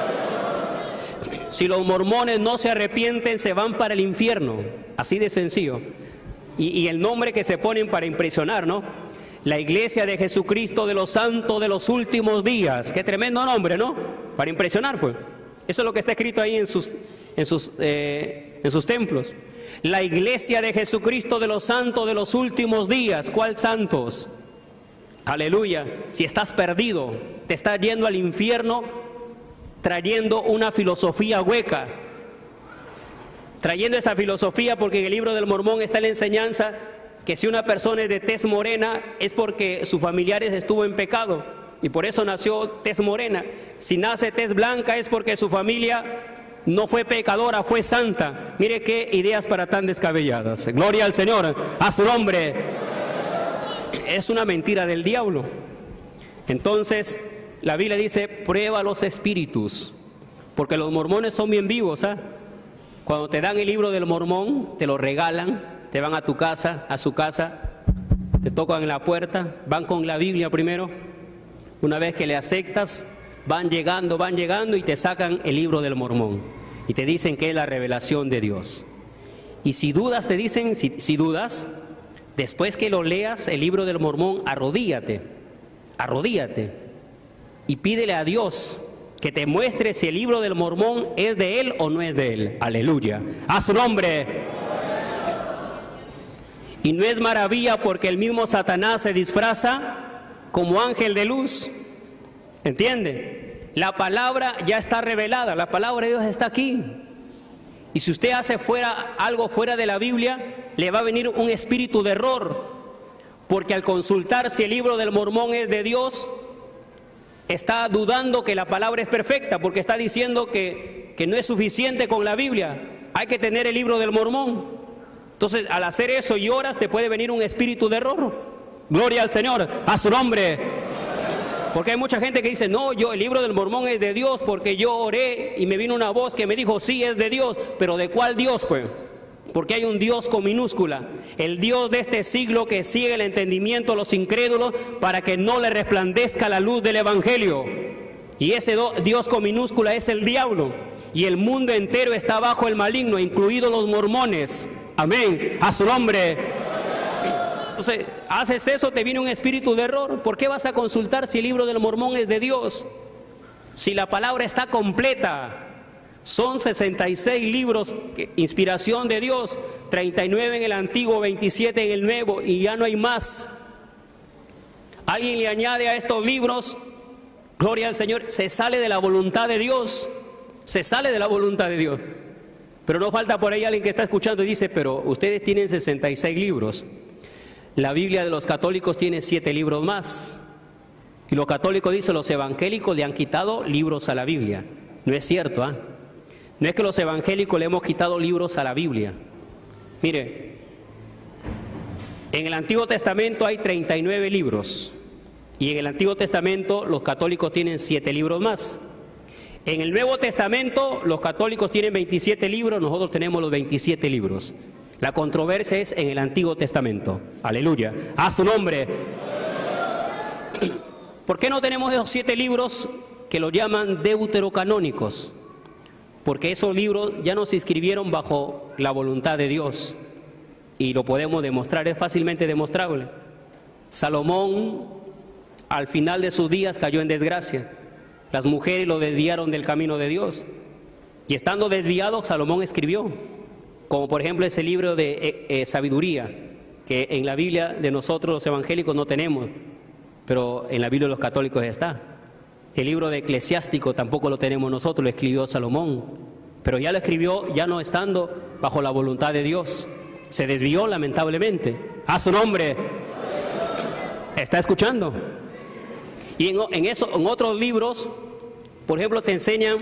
Si los mormones no se arrepienten, se van para el infierno. Así de sencillo. Y el nombre que se ponen para impresionar, ¿no? La Iglesia de Jesucristo de los Santos de los Últimos Días. Qué tremendo nombre, ¿no? Para impresionar, pues. Eso es lo que está escrito ahí en sus templos. La Iglesia de Jesucristo de los Santos de los Últimos Días. ¿Cuál santos? Aleluya. Si estás perdido, te estás yendo al infierno trayendo una filosofía hueca. Trayendo esa filosofía, porque en el libro del Mormón está la enseñanza que si una persona es de tez morena es porque sus familiares estuvo en pecado y por eso nació tez morena. Si nace tez blanca es porque su familia no fue pecadora, fue santa. Mire qué ideas para tan descabelladas. Gloria al Señor, a su nombre. Es una mentira del diablo. Entonces, la Biblia dice, prueba los espíritus, porque los mormones son bien vivos, ¿ah? Cuando te dan el libro del Mormón, te lo regalan, te van a tu casa, a su casa, te tocan en la puerta, van con la Biblia primero. Una vez que le aceptas, van llegando y te sacan el libro del Mormón y te dicen que es la revelación de Dios. Y si dudas, te dicen, si dudas, después que lo leas el libro del Mormón, arrodíllate y pídele a Dios que te muestre si el libro del Mormón es de él o no es de él. Aleluya, a su nombre. Y no es maravilla porque el mismo Satanás se disfraza como ángel de luz. ¿Entiende? La palabra ya está revelada, la palabra de Dios está aquí. Y si usted hace algo fuera de la Biblia, le va a venir un espíritu de error. Porque al consultar si el libro del Mormón es de Dios, está dudando que la palabra es perfecta, porque está diciendo que no es suficiente con la Biblia, hay que tener el libro del Mormón. Entonces, al hacer eso y oras, te puede venir un espíritu de error. Gloria al Señor, a su nombre. Porque hay mucha gente que dice, no, el libro del Mormón es de Dios porque yo oré y me vino una voz que me dijo, sí, es de Dios. Pero ¿de cuál Dios, pues? Porque hay un Dios con minúscula, el Dios de este siglo que sigue el entendimiento de los incrédulos para que no le resplandezca la luz del Evangelio. Y ese Dios con minúscula es el diablo. Y el mundo entero está bajo el maligno, incluidos los mormones. Amén. A su nombre. Entonces, haces eso, te viene un espíritu de error. ¿Por qué vas a consultar si el libro del Mormón es de Dios? Si la palabra está completa. Son 66 libros, inspiración de Dios, 39 en el Antiguo, 27 en el Nuevo, y ya no hay más. Alguien le añade a estos libros, gloria al Señor, se sale de la voluntad de Dios, se sale de la voluntad de Dios. Pero no falta por ahí alguien que está escuchando y dice, pero ustedes tienen 66 libros. La Biblia de los católicos tiene 7 libros más. Y los católicos dicen, los evangélicos le han quitado libros a la Biblia. No es cierto, ¿ah? No es que los evangélicos le hemos quitado libros a la Biblia. Mire, en el Antiguo Testamento hay 39 libros. Y en el Antiguo Testamento los católicos tienen 7 libros más. En el Nuevo Testamento los católicos tienen 27 libros, nosotros tenemos los 27 libros. La controversia es en el Antiguo Testamento. Aleluya. A su nombre. ¿Por qué no tenemos esos 7 libros que los llaman deuterocanónicos? Porque esos libros ya no se escribieron bajo la voluntad de Dios. Y lo podemos demostrar, es fácilmente demostrable. Salomón, al final de sus días, cayó en desgracia. Las mujeres lo desviaron del camino de Dios. Y estando desviado, Salomón escribió. Como por ejemplo ese libro de sabiduría, que en la Biblia de nosotros los evangélicos no tenemos, pero en la Biblia de los católicos está. El libro de Eclesiástico tampoco lo tenemos nosotros, lo escribió Salomón, pero ya lo escribió ya no estando bajo la voluntad de Dios. Se desvió lamentablemente. A su nombre. ¿Está escuchando? Y en otros libros, por ejemplo, te enseñan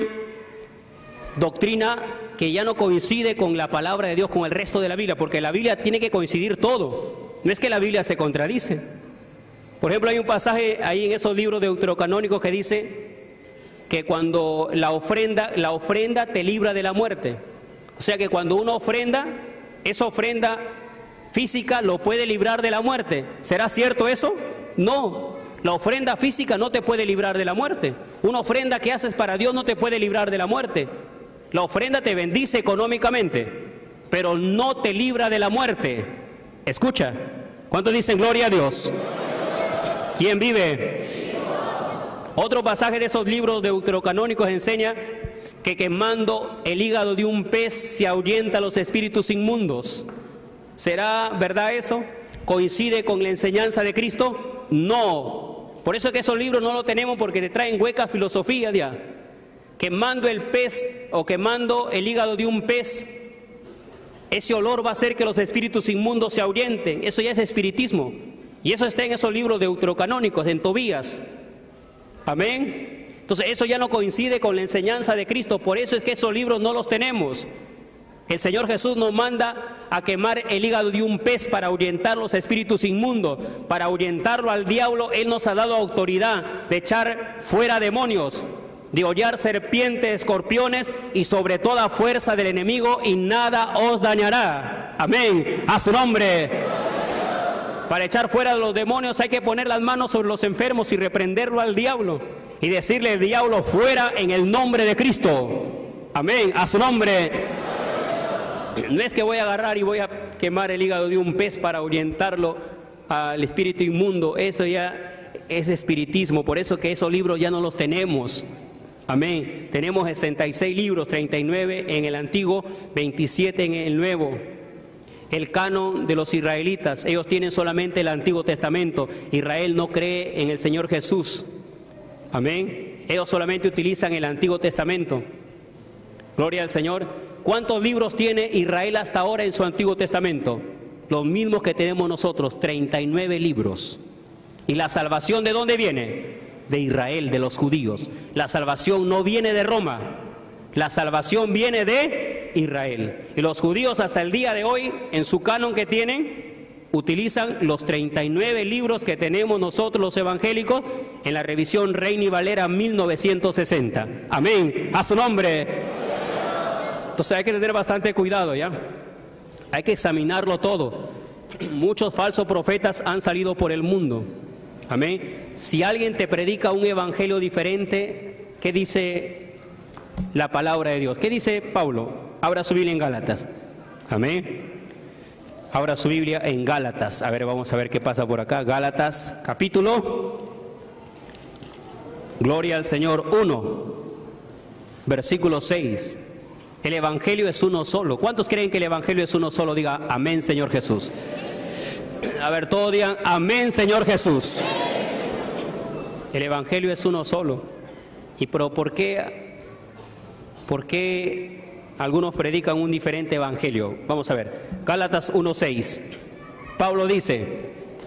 doctrina que ya no coincide con la palabra de Dios, con el resto de la Biblia, porque la Biblia tiene que coincidir todo. No es que la Biblia se contradice. Por ejemplo, hay un pasaje ahí en esos libros deuterocanónicos que dice que cuando la ofrenda te libra de la muerte. O sea que cuando uno ofrenda, esa ofrenda física lo puede librar de la muerte. ¿Será cierto eso? No. La ofrenda física no te puede librar de la muerte. Una ofrenda que haces para Dios no te puede librar de la muerte. La ofrenda te bendice económicamente, pero no te libra de la muerte. Escucha. ¿Cuántos dicen gloria a Dios? ¿Quién vive? Otro pasaje de esos libros deuterocanónicos enseña que quemando el hígado de un pez se ahuyenta los espíritus inmundos. ¿Será verdad eso? ¿Coincide con la enseñanza de Cristo? No. Por eso es que esos libros no los tenemos, porque te traen hueca filosofía ya. Quemando el pez o quemando el hígado de un pez, ese olor va a hacer que los espíritus inmundos se ahuyenten. Eso ya es espiritismo. Y eso está en esos libros deuterocanónicos, en Tobías. Amén. Entonces eso ya no coincide con la enseñanza de Cristo. Por eso es que esos libros no los tenemos. El Señor Jesús nos manda a quemar el hígado de un pez para ahuyentar los espíritus inmundos, para ahuyentarlo al diablo. Él nos ha dado autoridad de echar fuera demonios, de hollar serpientes, escorpiones y sobre toda fuerza del enemigo, y nada os dañará. Amén. A su nombre. Para echar fuera los demonios hay que poner las manos sobre los enfermos y reprenderlo al diablo y decirle al diablo fuera en el nombre de Cristo. Amén. A su nombre. No es que voy a agarrar y voy a quemar el hígado de un pez para ahuyentarlo al espíritu inmundo. Eso ya es espiritismo. Por eso que esos libros ya no los tenemos. Amén. Tenemos 66 libros, 39 en el Antiguo, 27 en el Nuevo. El canon de los israelitas, ellos tienen solamente el Antiguo Testamento. Israel no cree en el Señor Jesús. Amén. Ellos solamente utilizan el Antiguo Testamento. Gloria al Señor. ¿Cuántos libros tiene Israel hasta ahora en su Antiguo Testamento? Los mismos que tenemos nosotros, 39 libros. ¿Y la salvación de dónde viene? De Israel, de los judíos. La salvación no viene de Roma. La salvación viene de Israel. Y los judíos hasta el día de hoy, en su canon que tienen, utilizan los 39 libros que tenemos nosotros los evangélicos en la revisión Reina y Valera 1960. Amén. A su nombre. Entonces hay que tener bastante cuidado, ¿ya? Hay que examinarlo todo. Muchos falsos profetas han salido por el mundo. Amén. Si alguien te predica un evangelio diferente, ¿qué dice la palabra de Dios? ¿Qué dice Pablo? Abra su Biblia en Gálatas. Amén. Abra su Biblia en Gálatas. A ver, vamos a ver qué pasa por acá. Gálatas, capítulo, gloria al Señor, 1, versículo 6. El evangelio es uno solo. ¿Cuántos creen que el evangelio es uno solo? Diga, amén, Señor Jesús. A ver, todos digan, amén, Señor Jesús. El evangelio es uno solo. ¿Y pero por qué algunos predican un diferente evangelio? Vamos a ver, Gálatas 1:6. Pablo dice: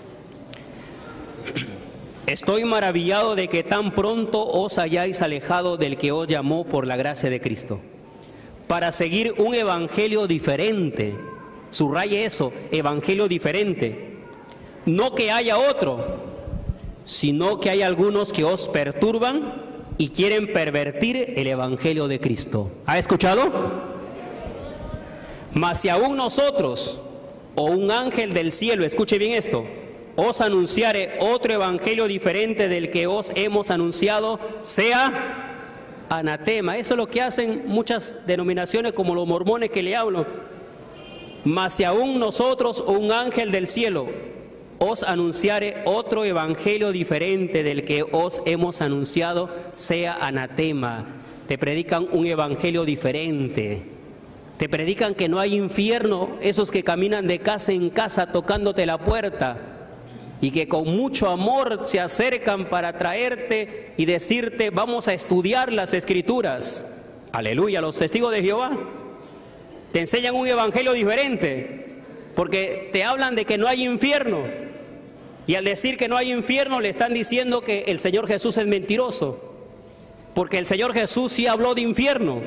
estoy maravillado de que tan pronto os hayáis alejado del que os llamó por la gracia de Cristo, para seguir un evangelio diferente. Subraye eso, evangelio diferente. No que haya otro, sino que hay algunos que os perturban y quieren pervertir el evangelio de Cristo. ¿Ha escuchado? Mas si aún nosotros o un ángel del cielo, escuche bien esto, os anunciare otro evangelio diferente del que os hemos anunciado, sea anatema. Eso es lo que hacen muchas denominaciones como los mormones que le hablo. Mas si aún nosotros o un ángel del cielo os anunciare otro evangelio diferente del que os hemos anunciado, sea anatema. Te predican un evangelio diferente. Te predican que no hay infierno, esos que caminan de casa en casa tocándote la puerta y que con mucho amor se acercan para traerte y decirte, vamos a estudiar las Escrituras. Aleluya, los testigos de Jehová te enseñan un evangelio diferente, porque te hablan de que no hay infierno, y al decir que no hay infierno le están diciendo que el Señor Jesús es mentiroso, porque el Señor Jesús sí habló de infierno.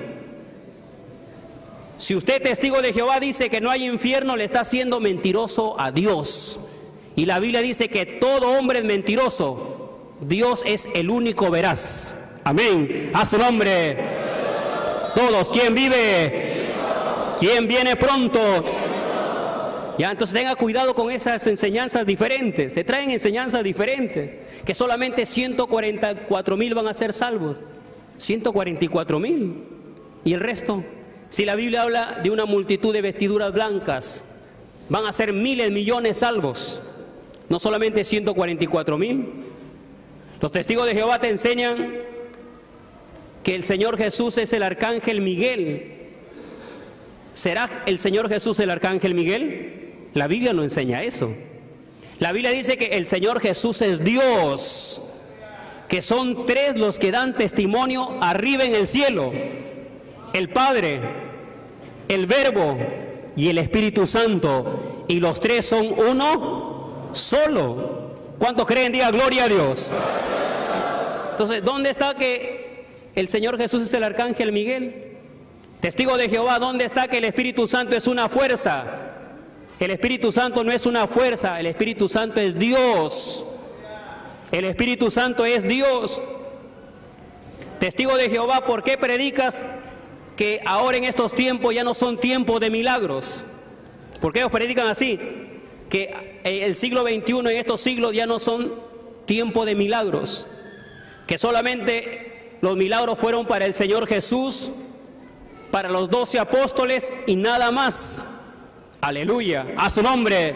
Si usted, testigo de Jehová, dice que no hay infierno, le está haciendo mentiroso a Dios, y la Biblia dice que todo hombre es mentiroso. Dios es el único veraz. Amén. A su nombre. Todos. ¿Quién vive? ¿Quién viene pronto? Ya, entonces tenga cuidado con esas enseñanzas diferentes. Te traen enseñanzas diferentes, que solamente 144,000 van a ser salvos. 144,000. ¿Y el resto? Si la Biblia habla de una multitud de vestiduras blancas, van a ser miles, millones salvos, no solamente 144,000. Los testigos de Jehová te enseñan que el Señor Jesús es el arcángel Miguel. ¿Será el Señor Jesús el arcángel Miguel? La Biblia no enseña eso. La Biblia dice que el Señor Jesús es Dios, que son tres los que dan testimonio arriba en el cielo: el Padre, el Verbo y el Espíritu Santo, y los tres son uno solo. ¿Cuántos creen? Diga gloria a Dios. Entonces, ¿dónde está que el Señor Jesús es el arcángel Miguel? Testigo de Jehová, ¿dónde está que el Espíritu Santo es una fuerza? El Espíritu Santo no es una fuerza, el Espíritu Santo es Dios. El Espíritu Santo es Dios. Testigo de Jehová, ¿por qué predicas que ahora en estos tiempos ya no son tiempos de milagros? ¿Por qué ellos predican así? Que el siglo XXI, en estos siglos, ya no son tiempo de milagros, que solamente los milagros fueron para el Señor Jesús, para los 12 apóstoles y nada más. Aleluya, a su nombre.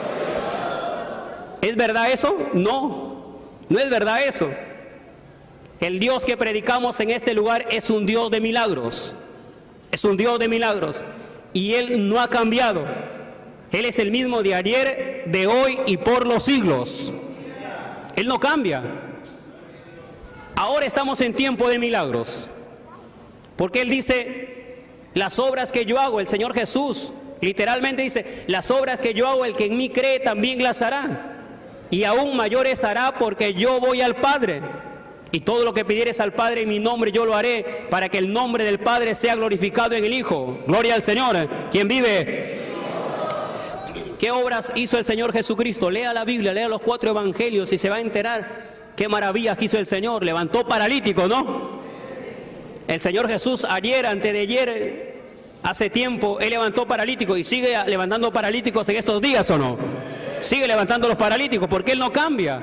¿Es verdad eso? No, no es verdad eso. El Dios que predicamos en este lugar es un Dios de milagros. Es un Dios de milagros. Y Él no ha cambiado. Él es el mismo de ayer, de hoy y por los siglos. Él no cambia. Ahora estamos en tiempo de milagros, porque Él dice, las obras que yo hago, el Señor Jesús literalmente dice, las obras que yo hago, el que en mí cree también las hará, y aún mayores hará, porque yo voy al Padre, y todo lo que pidieres al Padre en mi nombre yo lo haré, para que el nombre del Padre sea glorificado en el Hijo. Gloria al Señor. ¿Quién vive? ¿Qué obras hizo el Señor Jesucristo? Lea la Biblia, lea los 4 evangelios y se va a enterar qué maravillas hizo el Señor. Levantó paralíticos, ¿no? El Señor Jesús ayer, antes de ayer, hace tiempo, Él levantó paralíticos y sigue levantando paralíticos en estos días, ¿o no? Sigue levantando los paralíticos, porque Él no cambia.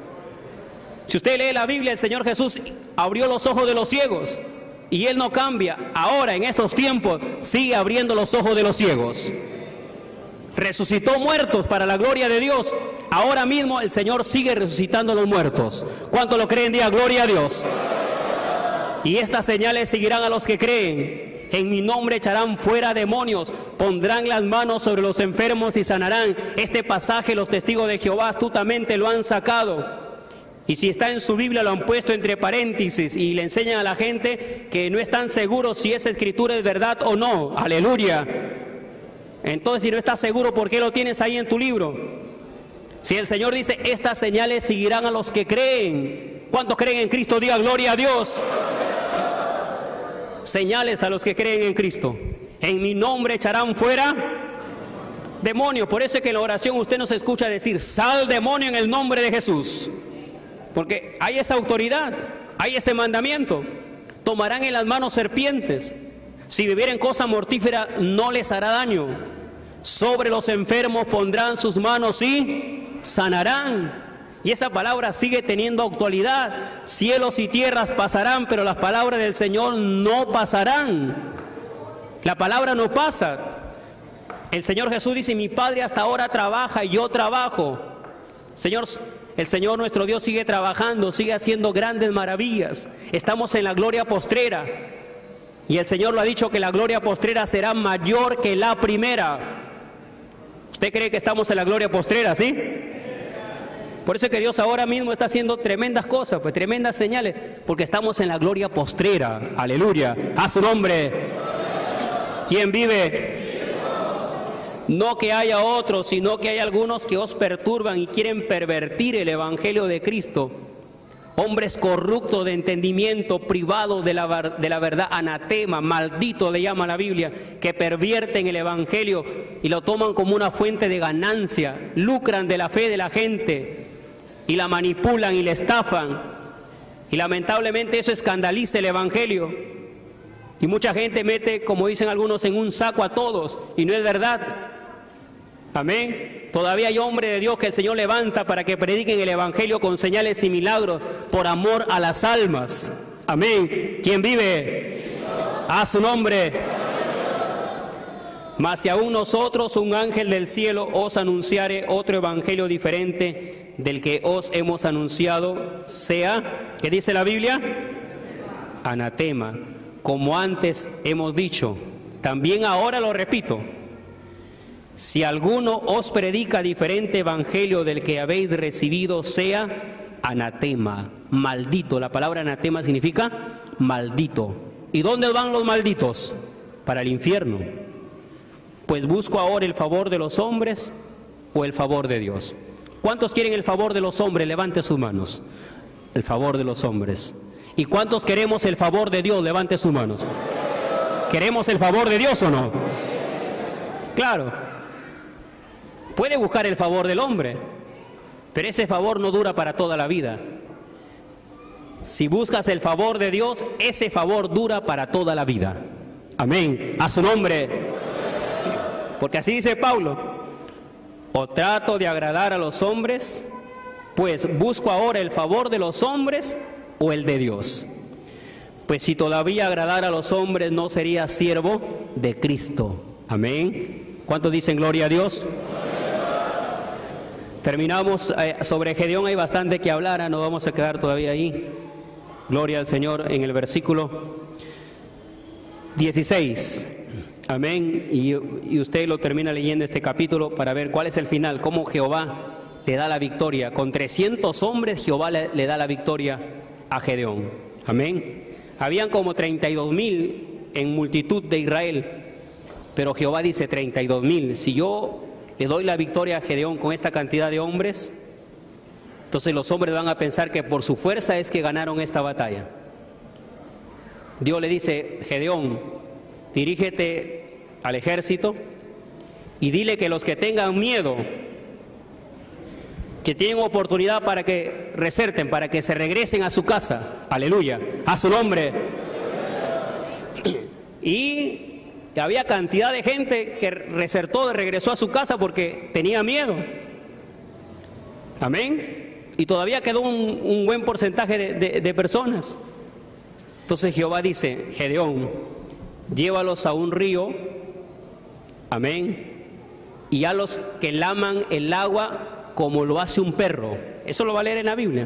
Si usted lee la Biblia, el Señor Jesús abrió los ojos de los ciegos y Él no cambia. Ahora, en estos tiempos, sigue abriendo los ojos de los ciegos. Resucitó muertos para la gloria de Dios. Ahora mismo el Señor sigue resucitando a los muertos. ¿Cuánto lo creen? Diga gloria a Dios. Y estas señales seguirán a los que creen. En mi nombre echarán fuera demonios, pondrán las manos sobre los enfermos y sanarán. Este pasaje los testigos de Jehová astutamente lo han sacado. Y si está en su Biblia lo han puesto entre paréntesis y le enseñan a la gente que no están seguros si esa escritura es verdad o no. Aleluya. Entonces, si no estás seguro, ¿por qué lo tienes ahí en tu libro? Si el Señor dice, estas señales seguirán a los que creen. ¿Cuántos creen en Cristo? Diga gloria a Dios. Señales a los que creen en Cristo. En mi nombre echarán fuera demonios. Por eso es que en la oración usted nos escucha decir, sal demonio en el nombre de Jesús. Porque hay esa autoridad, hay ese mandamiento. Tomarán en las manos serpientes. Si bebieren cosa mortífera no les hará daño. Sobre los enfermos pondrán sus manos y sanarán. Y esa palabra sigue teniendo actualidad. Cielos y tierras pasarán, pero las palabras del Señor no pasarán. La palabra no pasa. El Señor Jesús dice, mi Padre hasta ahora trabaja y yo trabajo. El Señor nuestro Dios sigue trabajando, sigue haciendo grandes maravillas. Estamos en la gloria postrera. Y el Señor lo ha dicho que la gloria postrera será mayor que la primera. ¿Usted cree que estamos en la gloria postrera, sí? Por eso es que Dios ahora mismo está haciendo tremendas cosas, pues tremendas señales, porque estamos en la gloria postrera. Aleluya. A su nombre. ¿Quién vive? No que haya otros, sino que hay algunos que os perturban y quieren pervertir el evangelio de Cristo. Hombres corruptos de entendimiento, privados de la verdad, anatema, maldito le llama la Biblia, que pervierten el evangelio y lo toman como una fuente de ganancia, lucran de la fe de la gente y la manipulan y la estafan. Y lamentablemente eso escandaliza el evangelio. Y mucha gente mete, como dicen algunos, en un saco a todos, y no es verdad. Amén. Todavía hay hombres de Dios que el Señor levanta para que prediquen el evangelio con señales y milagros por amor a las almas. Amén. ¿Quién vive? A su nombre. Mas si aún nosotros, un ángel del cielo, os anunciare otro evangelio diferente del que os hemos anunciado, sea, ¿qué dice la Biblia? Anatema. Como antes hemos dicho, también ahora lo repito. Si alguno os predica diferente evangelio del que habéis recibido, sea anatema, maldito. La palabra anatema significa maldito. ¿Y dónde van los malditos? Para el infierno. Pues busco ahora el favor de los hombres o el favor de Dios. ¿Cuántos quieren el favor de los hombres? Levante sus manos. El favor de los hombres. ¿Y cuántos queremos el favor de Dios? Levante sus manos. ¿Queremos el favor de Dios o no? Claro. Puede buscar el favor del hombre, pero ese favor no dura para toda la vida. Si buscas el favor de Dios, ese favor dura para toda la vida. Amén. A su nombre. Porque así dice Pablo. O trato de agradar a los hombres, pues busco ahora el favor de los hombres o el de Dios. Pues si todavía agradar a los hombres, no sería siervo de Cristo. Amén. ¿Cuántos dicen gloria a Dios? Terminamos sobre Gedeón, hay bastante que hablar, no vamos a quedar todavía ahí. Gloria al Señor en el versículo 16. Amén. Y usted lo termina leyendo este capítulo para ver cuál es el final, cómo Jehová le da la victoria. Con 300 hombres Jehová le da la victoria a Gedeón. Amén. Habían como 32,000 en multitud de Israel, pero Jehová dice 32,000. Si yo le doy la victoria a Gedeón con esta cantidad de hombres, entonces los hombres van a pensar que por su fuerza es que ganaron esta batalla. Dios le dice, Gedeón, dirígete al ejército y dile que los que tengan miedo, que tienen oportunidad para que reserten, para que se regresen a su casa, aleluya, a su nombre. Y había cantidad de gente que resertó, regresó a su casa porque tenía miedo. Amén. Y todavía quedó un buen porcentaje de personas. Entonces Jehová dice, Gedeón, llévalos a un río, amén, y a los que laman el agua como lo hace un perro. Eso lo va a leer en la Biblia.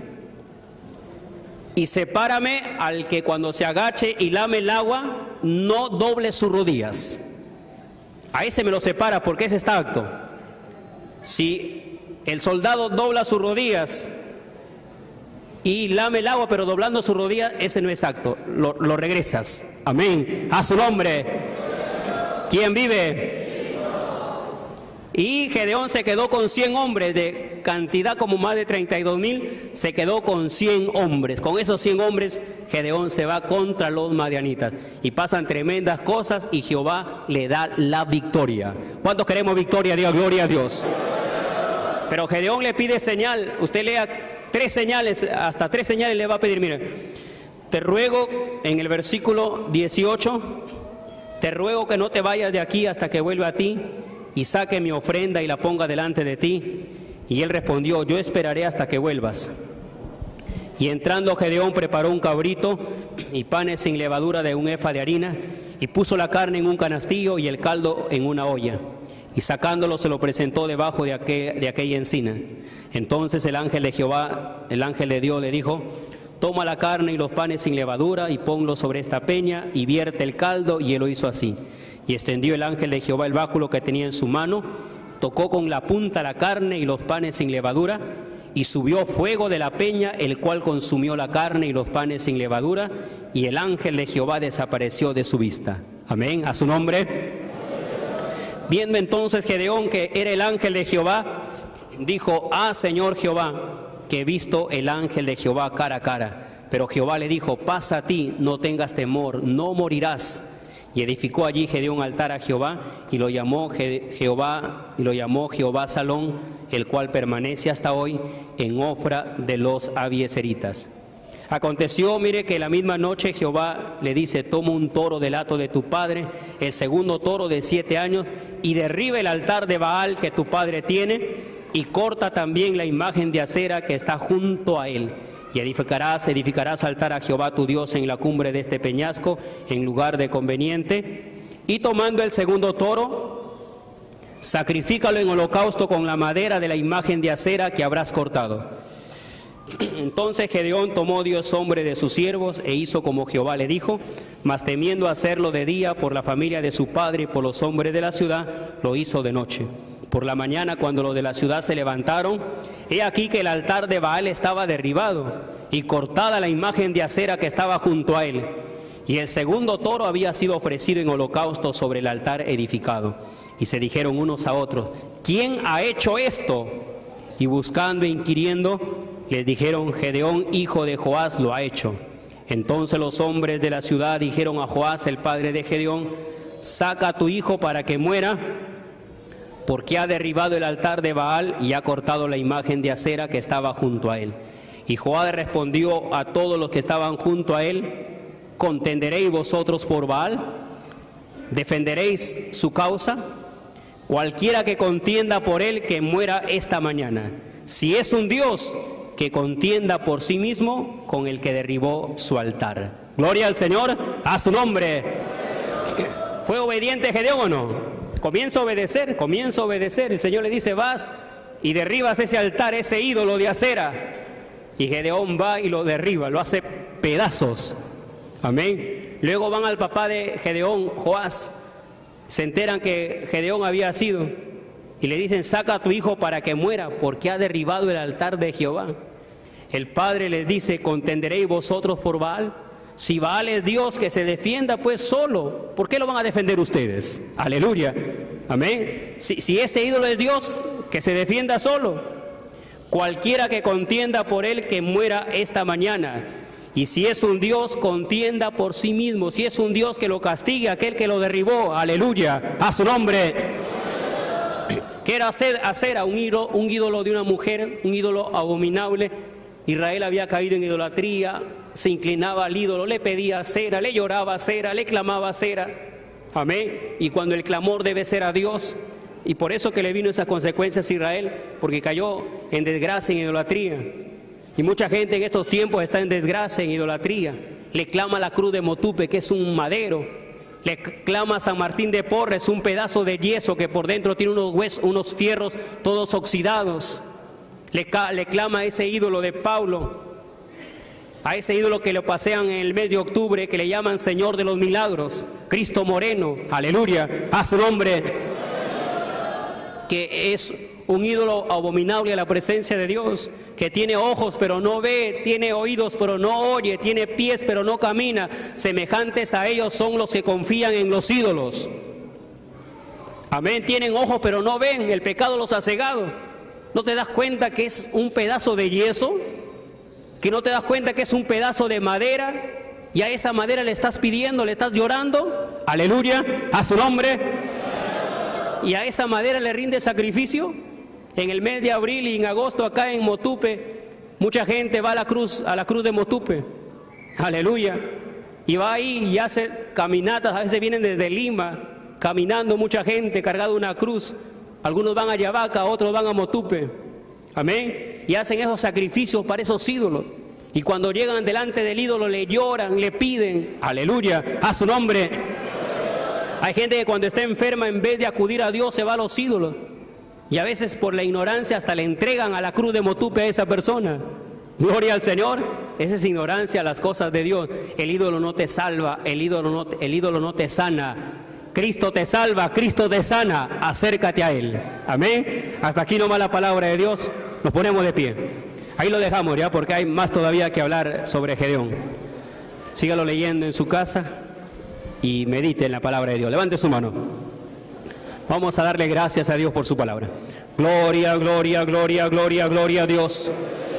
Y sepárame al que cuando se agache y lame el agua, no doble sus rodillas. A ese me lo separa porque es exacto. Si el soldado dobla sus rodillas y lame el agua, pero doblando sus rodillas, ese no es exacto. Lo regresas. Amén. A su nombre. ¿Quién vive? Y Gedeón se quedó con 100 hombres, de cantidad como más de 32,000, se quedó con 100 hombres. Con esos 100 hombres, Gedeón se va contra los madianitas. Y pasan tremendas cosas y Jehová le da la victoria. ¿Cuántos queremos victoria? Dios, gloria a Dios. Pero Gedeón le pide señal. Usted lea 3 señales, hasta 3 señales le va a pedir. Mire, te ruego, en el versículo 18, te ruego que no te vayas de aquí hasta que vuelva a ti y saque mi ofrenda y la ponga delante de ti. Y él respondió, yo esperaré hasta que vuelvas. Y entrando Gedeón preparó un cabrito y panes sin levadura de un efa de harina, y puso la carne en un canastillo y el caldo en una olla. Y sacándolo se lo presentó debajo de aquella encina. Entonces el ángel de Jehová, el ángel de Dios le dijo, toma la carne y los panes sin levadura y ponlo sobre esta peña y vierte el caldo. Y él lo hizo así. Y extendió el ángel de Jehová el báculo que tenía en su mano, tocó con la punta la carne y los panes sin levadura, y subió fuego de la peña, el cual consumió la carne y los panes sin levadura, y el ángel de Jehová desapareció de su vista. Amén, a su nombre. Viendo entonces Gedeón que era el ángel de Jehová, dijo, ah, Señor Jehová, que he visto el ángel de Jehová cara a cara. Pero Jehová le dijo, pasa a ti, no tengas temor, no morirás. Y edificó allí Gedeón altar a Jehová, y lo llamó Jehová Salón, el cual permanece hasta hoy en Ofra de los abiezeritas. Aconteció, mire, que la misma noche Jehová le dice, toma un toro del hato de tu padre, el segundo toro de 7 años, y derriba el altar de Baal que tu padre tiene, y corta también la imagen de acera que está junto a él. Y edificarás altar a Jehová tu Dios en la cumbre de este peñasco, en lugar de conveniente. Y tomando el segundo toro, sacrifícalo en holocausto con la madera de la imagen de acera que habrás cortado. Entonces Gedeón tomó Dios hombre de sus siervos e hizo como Jehová le dijo, mas temiendo hacerlo de día por la familia de su padre y por los hombres de la ciudad, lo hizo de noche. Por la mañana, cuando los de la ciudad se levantaron, he aquí que el altar de Baal estaba derribado y cortada la imagen de acera que estaba junto a él. Y el segundo toro había sido ofrecido en holocausto sobre el altar edificado. Y se dijeron unos a otros, ¿quién ha hecho esto? Y buscando e inquiriendo, les dijeron, Gedeón, hijo de Joás, lo ha hecho. Entonces los hombres de la ciudad dijeron a Joás, el padre de Gedeón, saca a tu hijo para que muera, porque ha derribado el altar de Baal y ha cortado la imagen de acera que estaba junto a él. Y Joab respondió a todos los que estaban junto a él, ¿contenderéis vosotros por Baal? ¿Defenderéis su causa? Cualquiera que contienda por él, que muera esta mañana. Si es un Dios, que contienda por sí mismo con el que derribó su altar. Gloria al Señor, a su nombre. ¿Fue obediente Gedeón o no? Comienza a obedecer. El Señor le dice, vas y derribas ese altar, ese ídolo de acera. Y Gedeón va y lo derriba, lo hace pedazos. Amén. Luego van al papá de Gedeón, Joás. Se enteran que Gedeón había sido y le dicen, saca a tu hijo para que muera, porque ha derribado el altar de Jehová. El padre les dice, ¿contenderéis vosotros por Baal? Si Baal es Dios, que se defienda pues solo. ¿Por qué lo van a defender ustedes? Aleluya. Amén. Si ese ídolo es Dios, que se defienda solo. Cualquiera que contienda por él, que muera esta mañana. Y si es un Dios, contienda por sí mismo. Si es un Dios, que lo castigue aquel que lo derribó. Aleluya. A su nombre. que era Acera, un ídolo de una mujer, un ídolo abominable. Israel había caído en idolatría, se inclinaba al ídolo, le pedía a Acera, le lloraba a Acera, le clamaba a Acera. Amén. Y cuando el clamor debe ser a Dios, y por eso que le vino esas consecuencias a Israel, porque cayó en desgracia, en idolatría. Y mucha gente en estos tiempos está en desgracia, en idolatría. Le clama a la cruz de Motupe, que es un madero. Le clama a San Martín de Porres, un pedazo de yeso que por dentro tiene unos fierros todos oxidados. Le clama a ese ídolo de Paulo, a ese ídolo que lo pasean en el mes de octubre, que le llaman Señor de los Milagros, Cristo Moreno, aleluya, a su nombre, que es un ídolo abominable a la presencia de Dios, que tiene ojos pero no ve, tiene oídos pero no oye, tiene pies pero no camina. Semejantes a ellos son los que confían en los ídolos. Amén, tienen ojos pero no ven, el pecado los ha cegado. ¿No te das cuenta que es un pedazo de yeso? ¿Que no te das cuenta que es un pedazo de madera? Y a esa madera le estás pidiendo, le estás llorando, aleluya, a su nombre. Y a esa madera le rinde sacrificio. En el mes de abril y en agosto acá en Motupe, mucha gente va a la cruz de Motupe, aleluya, y va ahí y hace caminatas. A veces vienen desde Lima caminando mucha gente cargada de una cruz. Algunos van a Yavaca, otros van a Motupe, amén, y hacen esos sacrificios para esos ídolos. Y cuando llegan delante del ídolo le lloran, le piden, aleluya, a su nombre. Hay gente que cuando está enferma, en vez de acudir a Dios, se va a los ídolos. Y a veces por la ignorancia hasta le entregan a la cruz de Motupe a esa persona. Gloria al Señor. Esa es ignorancia a las cosas de Dios. El ídolo no te salva, el ídolo no te sana. Cristo te salva, Cristo te sana. Acércate a Él. Amén. Hasta aquí nomás la palabra de Dios. Nos ponemos de pie. Ahí lo dejamos ya, porque hay más todavía que hablar sobre Gedeón. Sígalo leyendo en su casa y medite en la palabra de Dios. Levante su mano. Vamos a darle gracias a Dios por su palabra. Gloria, gloria, gloria, gloria, gloria a Dios.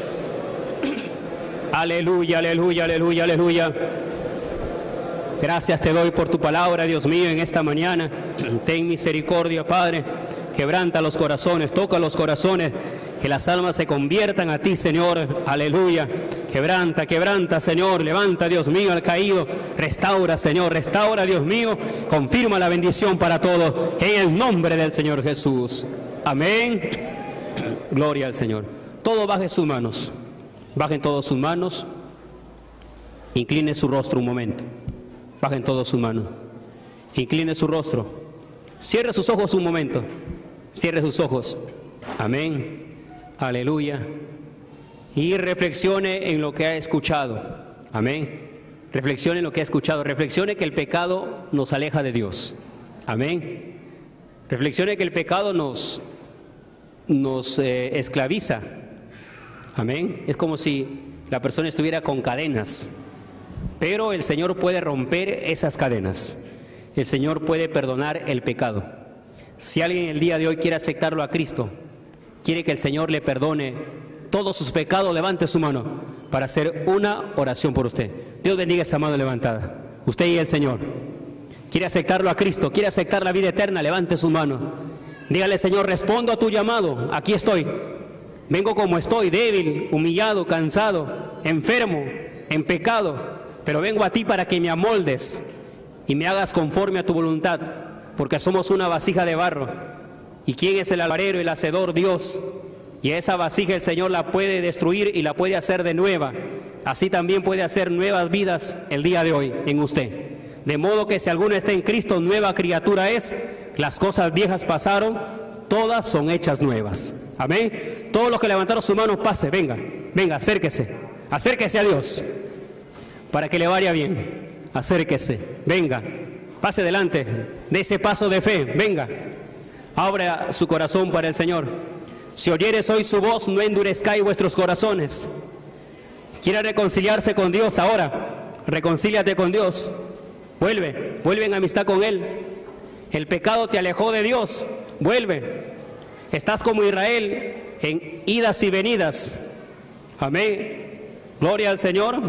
Aleluya, aleluya, aleluya, aleluya. Gracias te doy por tu palabra, Dios mío, en esta mañana. Ten misericordia, Padre. Quebranta los corazones, toca los corazones. Que las almas se conviertan a ti, Señor. Aleluya. Quebranta, quebranta, Señor. Levanta, Dios mío, al caído. Restaura, Señor. Restaura, Dios mío. Confirma la bendición para todos. En el nombre del Señor Jesús. Amén. Gloria al Señor. Todo baje sus manos. Bajen todos sus manos. Incline su rostro un momento. Bajen todos sus manos. Incline su rostro. Cierre sus ojos un momento. Cierre sus ojos. Amén. Aleluya. Y reflexione en lo que ha escuchado. Amén. Reflexione en lo que ha escuchado. Reflexione que el pecado nos aleja de Dios. Amén. Reflexione que el pecado nos esclaviza. Amén. Es como si la persona estuviera con cadenas. Pero el Señor puede romper esas cadenas. El Señor puede perdonar el pecado. Si alguien el día de hoy quiere aceptarlo a Cristo, quiere que el Señor le perdone todos sus pecados, levante su mano para hacer una oración por usted. Dios bendiga esa mano levantada. Usted y el Señor. ¿Quiere aceptarlo a Cristo? ¿Quiere aceptar la vida eterna? Levante su mano. Dígale, Señor, respondo a tu llamado. Aquí estoy. Vengo como estoy, débil, humillado, cansado, enfermo, en pecado. Pero vengo a ti para que me amoldes y me hagas conforme a tu voluntad. Porque somos una vasija de barro. ¿Y quién es el alfarero y el hacedor? Dios. Y esa vasija el Señor la puede destruir y la puede hacer de nueva. Así también puede hacer nuevas vidas el día de hoy en usted. De modo que si alguno está en Cristo, nueva criatura es. Las cosas viejas pasaron, todas son hechas nuevas. Amén. Todos los que levantaron su mano, pase, venga, venga, acérquese. Acérquese a Dios para que le vaya bien. Acérquese, venga. Pase adelante, de ese paso de fe, venga, abra su corazón para el Señor. Si oyeres hoy su voz, no endurezcáis vuestros corazones. ¿Quiere reconciliarse con Dios ahora? Reconcíliate con Dios. Vuelve en amistad con Él. El pecado te alejó de Dios. Vuelve. Estás como Israel en idas y venidas. Amén. Gloria al Señor.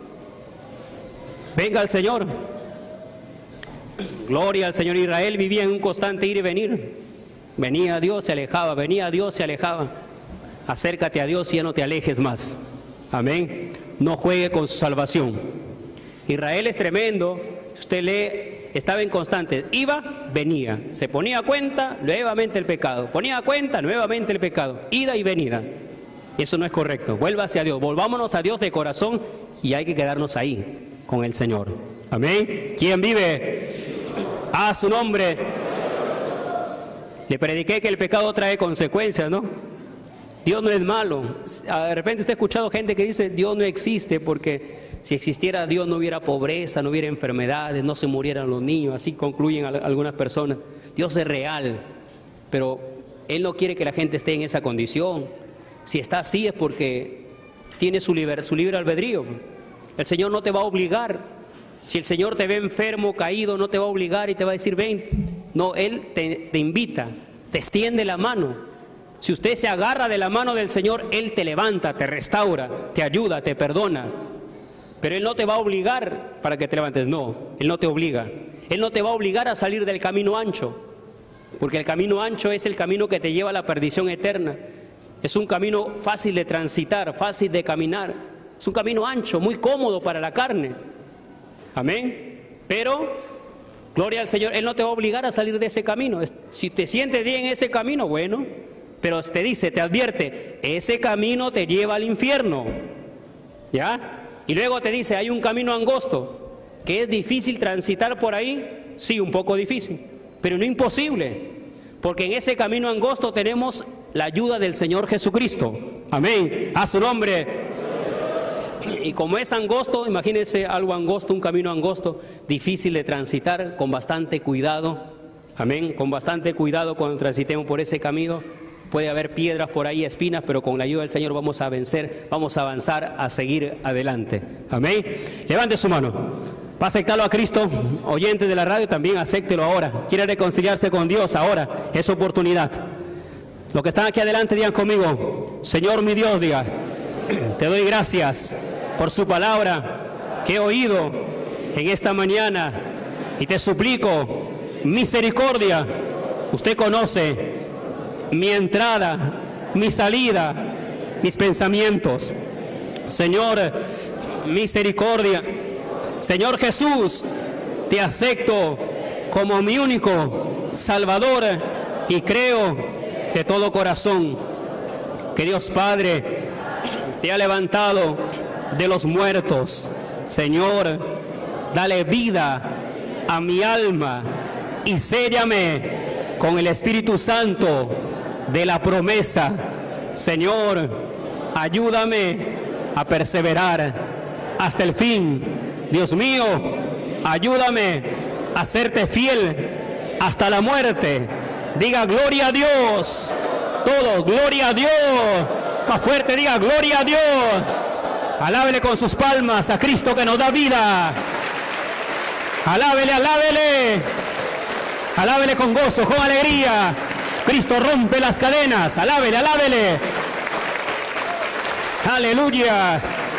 Venga al Señor. Gloria al Señor. Israel vivía en un constante ir y venir. Venía a Dios, se alejaba, venía a Dios, se alejaba. Acércate a Dios y ya no te alejes más. Amén. No juegue con su salvación. Israel es tremendo. Usted lee, estaba en constante. Iba, venía. Se ponía a cuenta, nuevamente el pecado. Ponía a cuenta, nuevamente el pecado. Ida y venida. Eso no es correcto. Vuélvase a Dios. Volvámonos a Dios de corazón y hay que quedarnos ahí con el Señor. Amén. ¿Quién vive? A su nombre. Le prediqué que el pecado trae consecuencias, ¿no? Dios no es malo. De repente usted ha escuchado gente que dice Dios no existe porque si existiera Dios no hubiera pobreza, no hubiera enfermedades, no se murieran los niños. Así concluyen algunas personas. Dios es real, pero Él no quiere que la gente esté en esa condición. Si está así es porque tiene su libre albedrío. El Señor no te va a obligar. Si el Señor te ve enfermo, caído, no te va a obligar y te va a decir ven. No, Él te invita, te extiende la mano. Si usted se agarra de la mano del Señor, Él te levanta, te restaura, te ayuda, te perdona. Pero Él no te va a obligar para que te levantes. No, Él no te obliga. Él no te va a obligar a salir del camino ancho. Porque el camino ancho es el camino que te lleva a la perdición eterna. Es un camino fácil de transitar, fácil de caminar. Es un camino ancho, muy cómodo para la carne. Amén. Pero, gloria al Señor, Él no te va a obligar a salir de ese camino. Si te sientes bien en ese camino, bueno. Pero te dice, te advierte, ese camino te lleva al infierno. ¿Ya? Y luego te dice, hay un camino angosto, que es difícil transitar por ahí. Sí, un poco difícil, pero no imposible. Porque en ese camino angosto tenemos la ayuda del Señor Jesucristo. Amén. A su nombre. Y como es angosto, imagínense algo angosto, un camino angosto, difícil de transitar, con bastante cuidado. Amén. Con bastante cuidado cuando transitemos por ese camino. Puede haber piedras por ahí, espinas, pero con la ayuda del Señor vamos a vencer, vamos a avanzar, a seguir adelante. Amén. Levante su mano. ¿Va a aceptarlo a Cristo? Oyentes de la radio, también acéptelo ahora. ¿Quiere reconciliarse con Dios ahora? Es oportunidad. Los que están aquí adelante, digan conmigo, Señor mi Dios, diga, te doy gracias por su palabra que he oído en esta mañana y te suplico misericordia. Usted conoce mi entrada, mi salida, mis pensamientos. Señor, misericordia. Señor Jesús, te acepto como mi único Salvador y creo de todo corazón que Dios Padre te ha levantado de los muertos. Señor, dale vida a mi alma y séllame con el Espíritu Santo de la promesa. Señor, ayúdame a perseverar hasta el fin. Dios mío, ayúdame a serte fiel hasta la muerte. Diga gloria a Dios. Todos, gloria a Dios. Más fuerte, diga gloria a Dios. Alábele con sus palmas a Cristo que nos da vida. Alábele, alábele. Alábele con gozo, con alegría. Cristo rompe las cadenas. Alábele, alábele. Aleluya.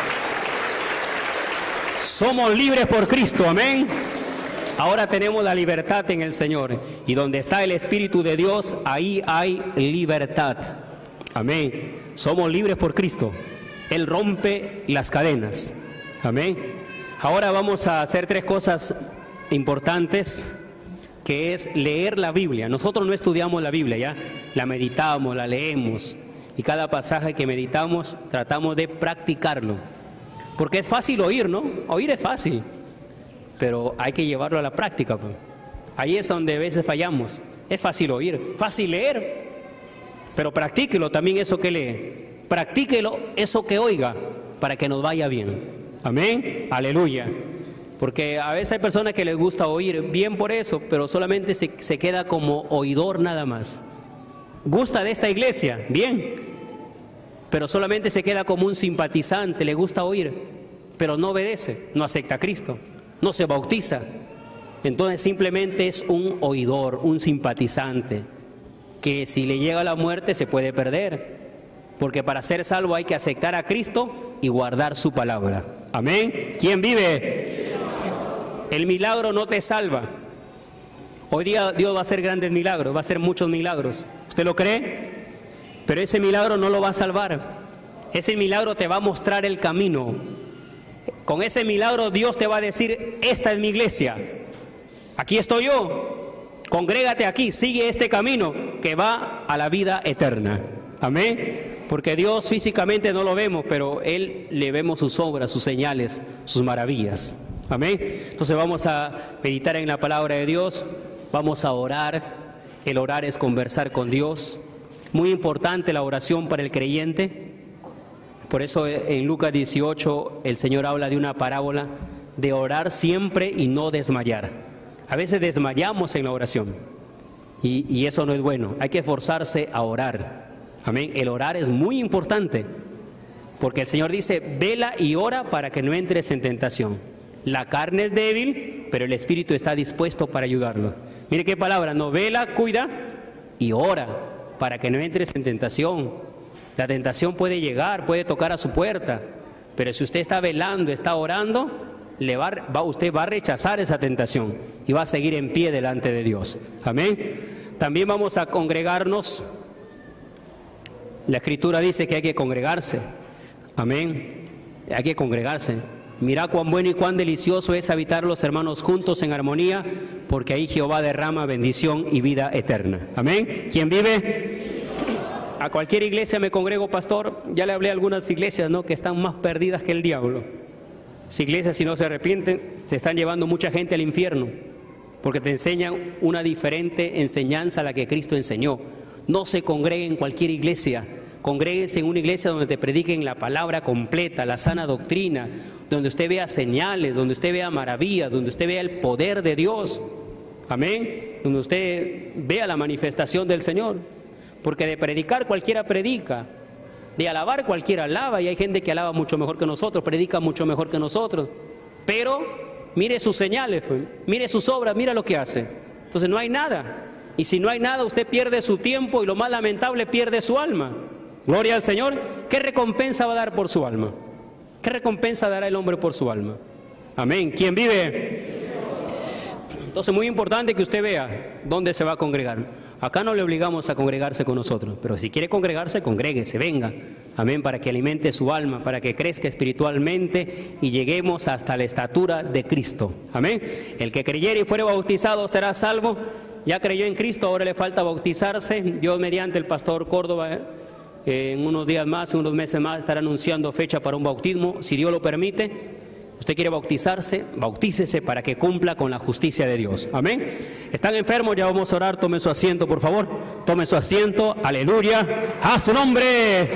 Somos libres por Cristo, amén. Ahora tenemos la libertad en el Señor. Y donde está el Espíritu de Dios, ahí hay libertad. Amén. Somos libres por Cristo. Él rompe las cadenas. Amén. Ahora vamos a hacer tres cosas importantes, que es leer la Biblia. Nosotros no estudiamos la Biblia, ¿ya? La meditamos, la leemos. Y cada pasaje que meditamos, tratamos de practicarlo. Porque es fácil oír, ¿no? Oír es fácil, pero hay que llevarlo a la práctica, pues. Ahí es donde a veces fallamos. Es fácil oír, fácil leer, pero practíquelo también eso que lee. Practíquelo eso que oiga, para que nos vaya bien. Amén, aleluya. Porque a veces hay personas que les gusta oír, bien por eso, pero solamente se queda como oidor nada más. Gusta de esta iglesia, bien, pero solamente se queda como un simpatizante, le gusta oír, pero no obedece, no acepta a Cristo, no se bautiza. Entonces simplemente es un oidor, un simpatizante, que si le llega la muerte se puede perder, porque para ser salvo hay que aceptar a Cristo y guardar su palabra. Amén. ¿Quién vive? El milagro no te salva. Hoy día Dios va a hacer grandes milagros, va a hacer muchos milagros. ¿Usted lo cree? Pero ese milagro no lo va a salvar. Ese milagro te va a mostrar el camino. Con ese milagro Dios te va a decir, esta es mi iglesia. Aquí estoy yo. Congrégate aquí, sigue este camino que va a la vida eterna. Amén. Porque Dios físicamente no lo vemos, pero Él le vemos sus obras, sus señales, sus maravillas. Amén. Entonces vamos a meditar en la palabra de Dios. Vamos a orar. El orar es conversar con Dios. Muy importante la oración para el creyente. Por eso en Lucas 18 el Señor habla de una parábola de orar siempre y no desmayar. A veces desmayamos en la oración y eso no es bueno. Hay que esforzarse a orar. Amén. El orar es muy importante porque el Señor dice, vela y ora para que no entres en tentación. La carne es débil, pero el espíritu está dispuesto para ayudarlo. Mire qué palabra, no, vela, cuida y ora para que no entres en tentación. La tentación puede llegar, puede tocar a su puerta, pero si usted está velando, está orando, usted va a rechazar esa tentación y va a seguir en pie delante de Dios. Amén. También vamos a congregarnos. La Escritura dice que hay que congregarse. Amén. Hay que congregarse. Mirá cuán bueno y cuán delicioso es habitar los hermanos juntos en armonía, porque ahí Jehová derrama bendición y vida eterna. Amén. ¿Quién vive? A cualquier iglesia me congrego, pastor. Ya le hablé a algunas iglesias, ¿no?, que están más perdidas que el diablo. Las iglesias, si no se arrepienten, se están llevando mucha gente al infierno, porque te enseñan una diferente enseñanza a la que Cristo enseñó. No se congregue en cualquier iglesia. Congréguese en una iglesia donde te prediquen la palabra completa, la sana doctrina, donde usted vea señales, donde usted vea maravillas, donde usted vea el poder de Dios. Amén. Donde usted vea la manifestación del Señor. Porque de predicar cualquiera predica, de alabar cualquiera alaba, y hay gente que alaba mucho mejor que nosotros, predica mucho mejor que nosotros. Pero mire sus señales, pues, mire sus obras, mira lo que hace. Entonces no hay nada. Y si no hay nada, usted pierde su tiempo y lo más lamentable, pierde su alma. Gloria al Señor. ¿Qué recompensa va a dar por su alma? ¿Qué recompensa dará el hombre por su alma? Amén. ¿Quién vive? Entonces, muy importante que usted vea dónde se va a congregar. Acá no le obligamos a congregarse con nosotros, pero si quiere congregarse, congréguese, venga. Amén, para que alimente su alma, para que crezca espiritualmente y lleguemos hasta la estatura de Cristo. Amén. El que creyere y fuere bautizado será salvo. Ya creyó en Cristo, ahora le falta bautizarse. Dios mediante, el pastor Córdoba en unos días más, en unos meses más, estará anunciando fecha para un bautismo, si Dios lo permite. Usted quiere bautizarse, bautícese para que cumpla con la justicia de Dios. Amén. ¿Están enfermos? Ya vamos a orar. Tome su asiento, por favor. Tome su asiento. Aleluya. ¡A su nombre!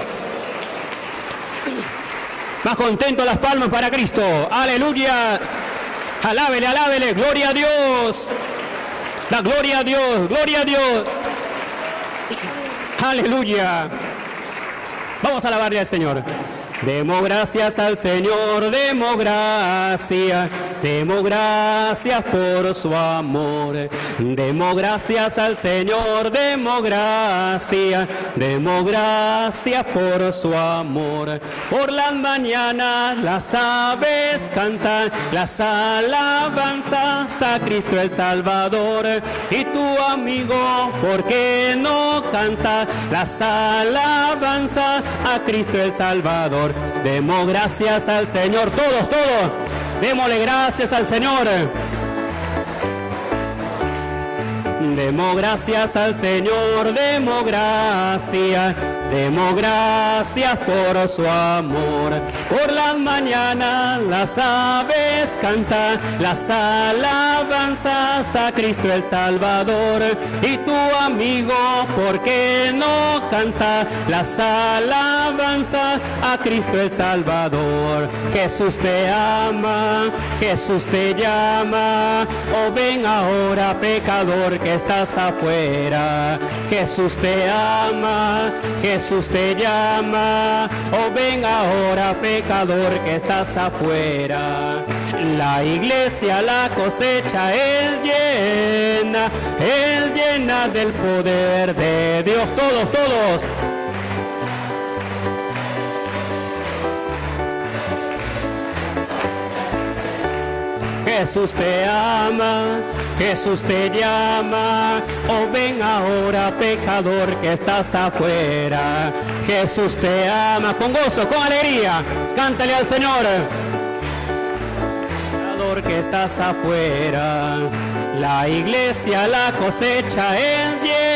Más contento, las palmas para Cristo. Aleluya. Alábele, alábele. Gloria a Dios. La gloria a Dios. Gloria a Dios. Aleluya. Vamos a alabarle al Señor. Demos gracias al Señor, demos gracias por su amor. Demos gracias al Señor, demos gracias por su amor. Por las mañanas las aves cantan las alabanzas a Cristo el Salvador. Y tu amigo, ¿por qué no canta las alabanzas a Cristo el Salvador? Demos gracias al Señor, todos, démosle gracias al Señor. Demos gracias al Señor, demos gracias por su amor. Por las mañanas las aves cantan las alabanzas a Cristo el Salvador. Y tu amigo, ¿por qué no canta las alabanzas a Cristo el Salvador? Jesús te ama, Jesús te llama. Oh, ven ahora, pecador que estás afuera. Jesús te ama, Jesús te llama. Oh, ven ahora, pecador que estás afuera. La iglesia, la cosecha es llena del poder de Dios. Todos. Jesús te ama, Jesús te llama, oh ven ahora pecador que estás afuera. Jesús te ama, con gozo, con alegría, cántale al Señor. Pecador que estás afuera, la iglesia, la cosecha es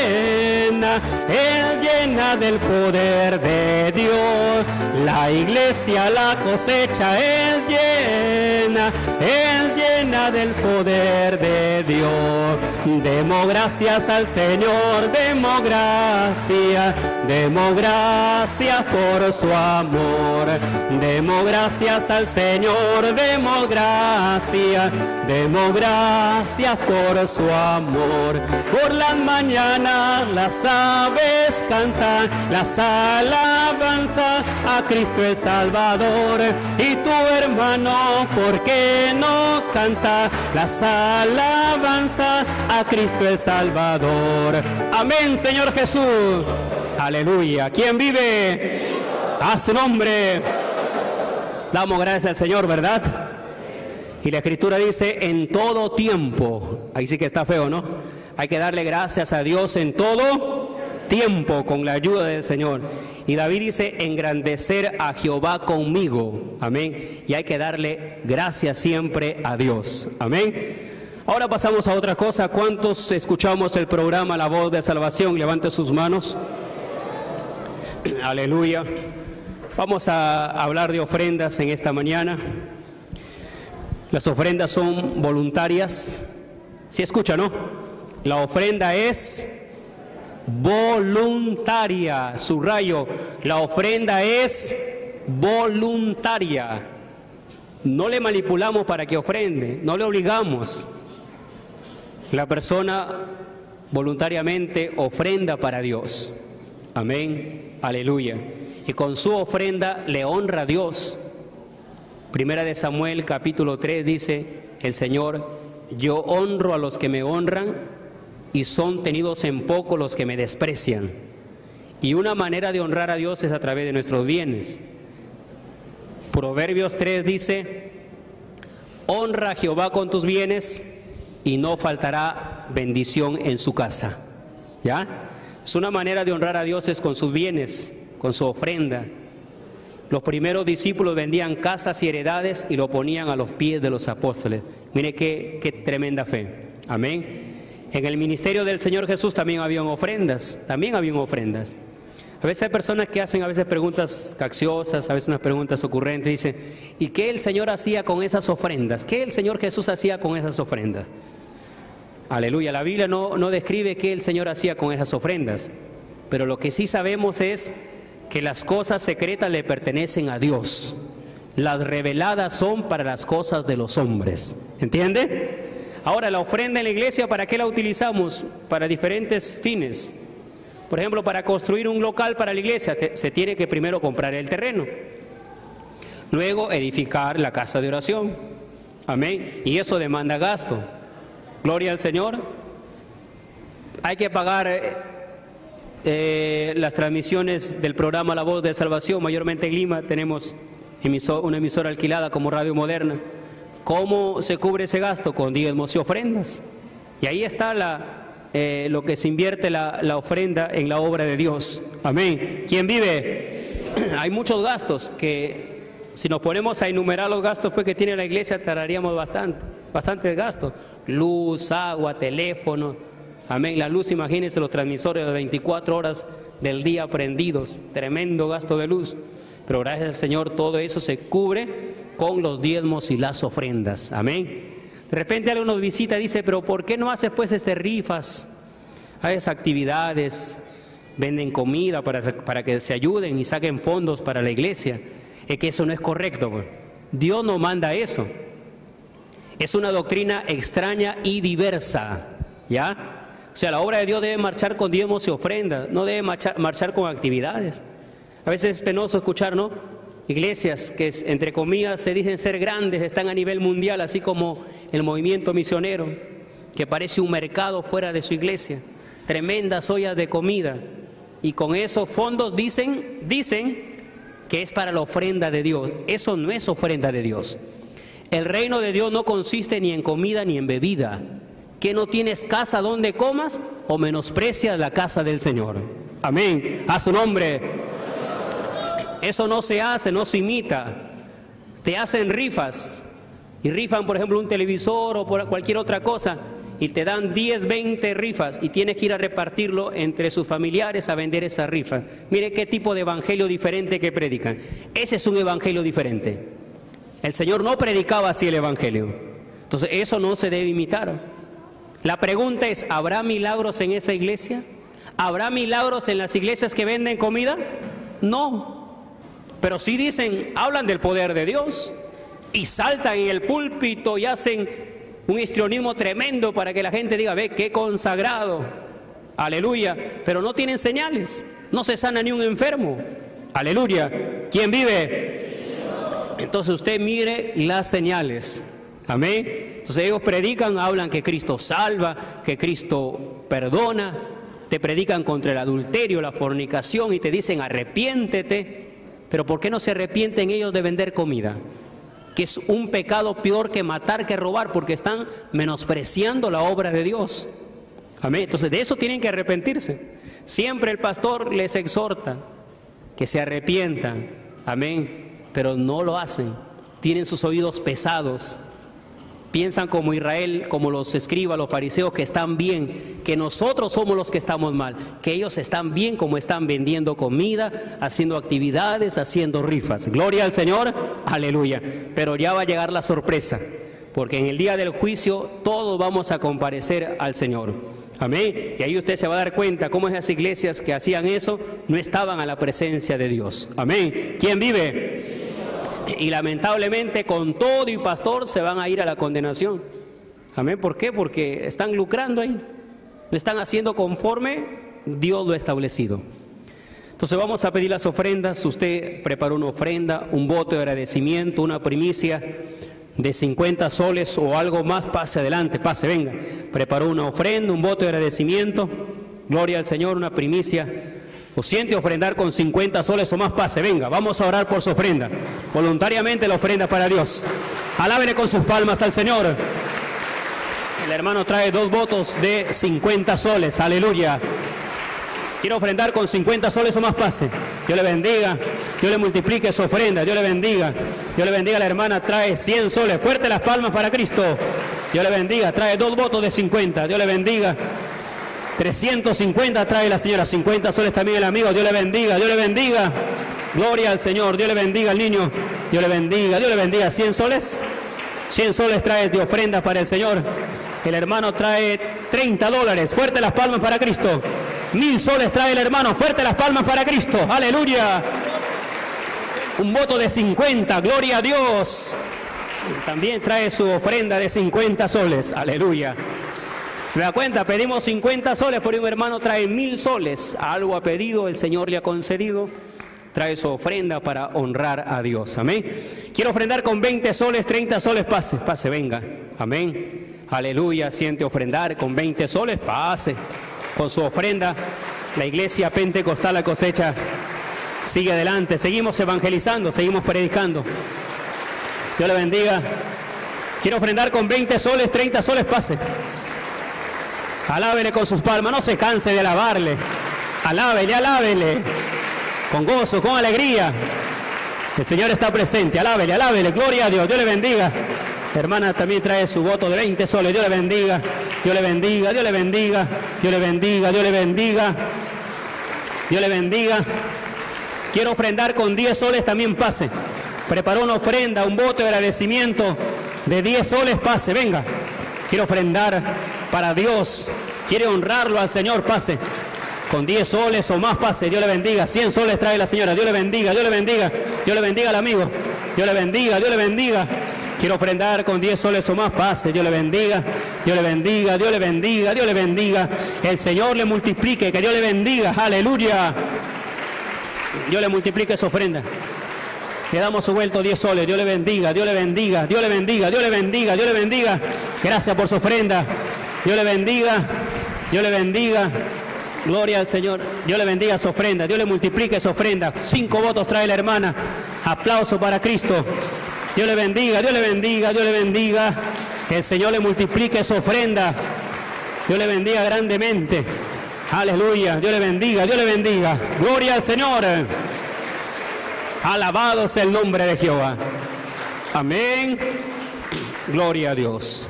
llena del poder de Dios. La iglesia, la cosecha es llena del poder de Dios. Demos gracias al Señor, demos gracias por su amor. Demos gracias al Señor, demos gracias por su amor. Por las mañanas las aves cantan las alabanzas a Cristo el Salvador. Y tu hermano, ¿por qué no canta las alabanzas a Cristo el Salvador? Amén, Señor Jesús. Aleluya. ¿Quién vive? A su nombre. Damos gracias al Señor, ¿verdad? Y la Escritura dice, en todo tiempo. Ahí sí que está feo, ¿no? Hay que darle gracias a Dios en todo tiempo, con la ayuda del Señor. Y David dice, engrandecer a Jehová conmigo. Amén. Y hay que darle gracias siempre a Dios. Amén. Ahora pasamos a otra cosa. ¿Cuántos escuchamos el programa La Voz de Salvación? Levante sus manos. Aleluya. Vamos a hablar de ofrendas en esta mañana. Las ofrendas son voluntarias. ¿Sí escucha, no? La ofrenda es voluntaria. Subrayo, la ofrenda es voluntaria. No le manipulamos para que ofrende, no le obligamos. La persona voluntariamente ofrenda para Dios. Amén, aleluya. Y con su ofrenda le honra a Dios. Primera de Samuel capítulo 3 dice el Señor, yo honro a los que me honran y son tenidos en poco los que me desprecian. Y una manera de honrar a Dios es a través de nuestros bienes. Proverbios 3 dice, honra a Jehová con tus bienes y no faltará bendición en su casa. ¿Ya? Es una manera de honrar a Dios es con sus bienes, con su ofrenda. Los primeros discípulos vendían casas y heredades y lo ponían a los pies de los apóstoles. Mire qué tremenda fe. Amén. En el ministerio del Señor Jesús también habían ofrendas. A veces hay personas que hacen a veces preguntas capciosas, a veces unas preguntas ocurrentes. Dicen, ¿y qué el Señor hacía con esas ofrendas? ¿Qué el Señor Jesús hacía con esas ofrendas? Aleluya. La Biblia no describe qué el Señor hacía con esas ofrendas. Pero lo que sí sabemos es que las cosas secretas le pertenecen a Dios. Las reveladas son para las cosas de los hombres. ¿Entiende? Ahora, la ofrenda en la iglesia, ¿para qué la utilizamos? Para diferentes fines. Por ejemplo, para construir un local para la iglesia, se tiene que primero comprar el terreno. Luego, edificar la casa de oración. Amén. Y eso demanda gasto. Gloria al Señor. Hay que pagar las transmisiones del programa La Voz de Salvación. Mayormente en Lima tenemos una emisora alquilada como Radio Moderna. ¿Cómo se cubre ese gasto? Con diezmos y ofrendas. Y ahí está lo que se invierte la ofrenda en la obra de Dios. Amén. ¿Quién vive? Hay muchos gastos que si nos ponemos a enumerar los gastos pues, que tiene la iglesia, tardaríamos bastante gastos. Luz, agua, teléfono. Amén. La luz, imagínense los transmisores de 24 horas del día prendidos. Tremendo gasto de luz. Pero gracias al Señor todo eso se cubre con los diezmos y las ofrendas. Amén. De repente alguien nos visita y dice, pero ¿por qué no haces pues rifas? Haces actividades, venden comida para que se ayuden y saquen fondos para la iglesia. Es que eso no es correcto. Pues. Dios no manda eso. Es una doctrina extraña y diversa. ¿Ya? O sea, la obra de Dios debe marchar con diezmos y ofrendas, no debe marchar con actividades. A veces es penoso escuchar, ¿no? Iglesias que, entre comillas, se dicen ser grandes, están a nivel mundial, así como el movimiento misionero, que parece un mercado fuera de su iglesia. Tremendas ollas de comida. Y con esos fondos dicen que es para la ofrenda de Dios. Eso no es ofrenda de Dios. El reino de Dios no consiste ni en comida ni en bebida. ¿Que no tienes casa donde comas o menosprecias la casa del Señor? Amén. A su nombre. Eso no se hace, no se imita. Te hacen rifas y rifan, por ejemplo, un televisor o por cualquier otra cosa y te dan 10, 20 rifas y tienes que ir a repartirlo entre sus familiares a vender esa rifa. Mire qué tipo de evangelio diferente que predican. Ese es un evangelio diferente. El Señor no predicaba así el evangelio. Entonces eso no se debe imitar. La pregunta es, ¿habrá milagros en esa iglesia? ¿Habrá milagros en las iglesias que venden comida? No. Pero sí dicen, hablan del poder de Dios y saltan en el púlpito y hacen un histrionismo tremendo para que la gente diga, ve, qué consagrado, aleluya, pero no tienen señales, no se sana ni un enfermo, aleluya. ¿Quién vive? Entonces usted mire las señales, amén. Entonces ellos predican, hablan que Cristo salva, que Cristo perdona, te predican contra el adulterio, la fornicación y te dicen arrepiéntete. Pero ¿por qué no se arrepienten ellos de vender comida? Que es un pecado peor que matar, que robar, porque están menospreciando la obra de Dios. Amén. Entonces de eso tienen que arrepentirse. Siempre el pastor les exhorta que se arrepientan. Amén. Pero no lo hacen. Tienen sus oídos pesados. Piensan como Israel, como los escribas, los fariseos, que están bien, que nosotros somos los que estamos mal, que ellos están bien como están vendiendo comida, haciendo actividades, haciendo rifas. Gloria al Señor, aleluya. Pero ya va a llegar la sorpresa, porque en el día del juicio todos vamos a comparecer al Señor. Amén. Y ahí usted se va a dar cuenta cómo esas iglesias que hacían eso no estaban a la presencia de Dios. Amén. ¿Quién vive? Y lamentablemente con todo y pastor se van a ir a la condenación. Amén. ¿Por qué? Porque están lucrando ahí. Lo están haciendo conforme Dios lo ha establecido. Entonces vamos a pedir las ofrendas. Usted preparó una ofrenda, un voto de agradecimiento, una primicia de 50 soles o algo más. Pase adelante, pase, venga. Preparó una ofrenda, un voto de agradecimiento. Gloria al Señor, una primicia. O siente ofrendar con 50 soles o más, pase, venga, vamos a orar por su ofrenda. Voluntariamente la ofrenda para Dios. Alábele con sus palmas al Señor. El hermano trae 2 votos de 50 soles, aleluya. Quiero ofrendar con 50 soles o más, pase. Dios le bendiga, Dios le multiplique su ofrenda, Dios le bendiga. Dios le bendiga, la hermana trae 100 soles, fuerte las palmas para Cristo. Dios le bendiga, trae 2 votos de 50, Dios le bendiga. 350 trae la señora, 50 soles también el amigo, Dios le bendiga, Dios le bendiga. Gloria al Señor, Dios le bendiga al niño, Dios le bendiga, Dios le bendiga. 100 soles, 100 soles trae de ofrenda para el Señor. El hermano trae 30 dólares, fuerte las palmas para Cristo. 1000 soles trae el hermano, fuerte las palmas para Cristo, aleluya. Un voto de 50, gloria a Dios. También trae su ofrenda de 50 soles, aleluya. ¿Se da cuenta? Pedimos 50 soles, por un hermano trae 1000 soles. Algo ha pedido, el Señor le ha concedido. Trae su ofrenda para honrar a Dios. Amén. Quiero ofrendar con 20 soles, 30 soles, pase, pase, venga. Amén. Aleluya, siente ofrendar con 20 soles, pase. Con su ofrenda, la iglesia pentecostal La Cosecha sigue adelante. Seguimos evangelizando, seguimos predicando. Dios le bendiga. Quiero ofrendar con 20 soles, 30 soles, pase. Alábele con sus palmas, no se canse de alabarle. Alábele, alábele. Con gozo, con alegría. El Señor está presente, alábele, alábele. Gloria a Dios, Dios le bendiga. La hermana también trae su voto de 20 soles. Dios le bendiga, Dios le bendiga, Dios le bendiga, Dios le bendiga, Dios le bendiga. Dios le bendiga. Quiero ofrendar con 10 soles, también pase. Preparó una ofrenda, un voto de agradecimiento de 10 soles, pase, venga. Quiero ofrendar para Dios, quiere honrarlo al Señor, pase. Con 10 soles o más, pase. Dios le bendiga. 100 soles trae la señora. Dios le bendiga, Dios le bendiga. Dios le bendiga al amigo. Dios le bendiga, Dios le bendiga. Quiero ofrendar con 10 soles o más, pase. Dios le bendiga, Dios le bendiga, Dios le bendiga, Dios le bendiga. El Señor le multiplique, que Dios le bendiga. Aleluya. Dios le multiplique su ofrenda. Le damos su vuelto 10 soles. Dios le bendiga, Dios le bendiga, Dios le bendiga, Dios le bendiga, Dios le bendiga. Gracias por su ofrenda. Dios le bendiga, Dios le bendiga. Gloria al Señor. Dios le bendiga su ofrenda. Dios le multiplique su ofrenda. 5 votos trae la hermana. Aplauso para Cristo. Dios le bendiga, Dios le bendiga, Dios le bendiga. El Señor le multiplique su ofrenda. Dios le bendiga grandemente. Aleluya. Dios le bendiga, Dios le bendiga. Gloria al Señor. Alabado sea el nombre de Jehová. Amén. Gloria a Dios.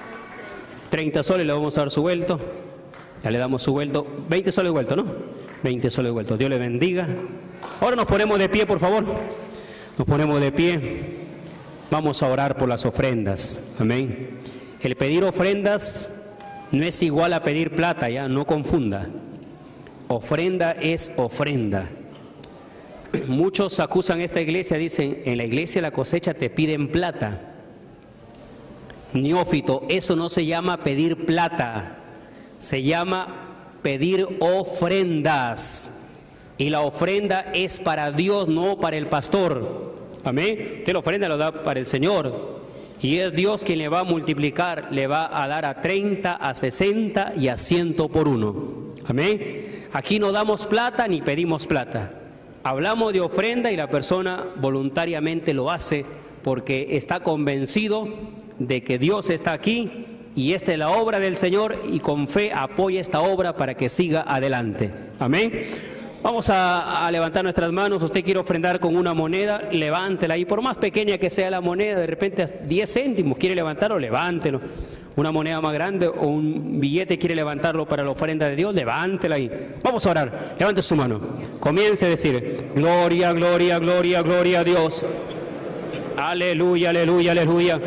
30 soles le vamos a dar su vuelto. Ya le damos su vuelto. 20 soles vuelto, ¿no? 20 soles vuelto. Dios le bendiga. Ahora nos ponemos de pie, por favor. Nos ponemos de pie. Vamos a orar por las ofrendas. Amén. El pedir ofrendas no es igual a pedir plata, ya, no confunda. Ofrenda es ofrenda. Muchos acusan a esta iglesia, dicen, en la iglesia la cosecha te piden plata. Neófito, eso no se llama pedir plata, se llama pedir ofrendas. Y la ofrenda es para Dios, no para el pastor. Amén. Usted la ofrenda lo da para el Señor. Y es Dios quien le va a multiplicar, le va a dar a 30, a 60 y a 100 por uno. Amén. Aquí no damos plata ni pedimos plata. Hablamos de ofrenda y la persona voluntariamente lo hace porque está convencido de que Dios está aquí y esta es la obra del Señor y con fe apoya esta obra para que siga adelante. Amén. Vamos a levantar nuestras manos. Usted quiere ofrendar con una moneda, levántela ahí, por más pequeña que sea la moneda, de repente 10 céntimos, quiere levantarlo, levántelo. Una moneda más grande o un billete quiere levantarlo para la ofrenda de Dios, levántela ahí. Vamos a orar, levante su mano. Comience a decir, gloria, gloria, gloria, gloria a Dios. Aleluya, aleluya, aleluya.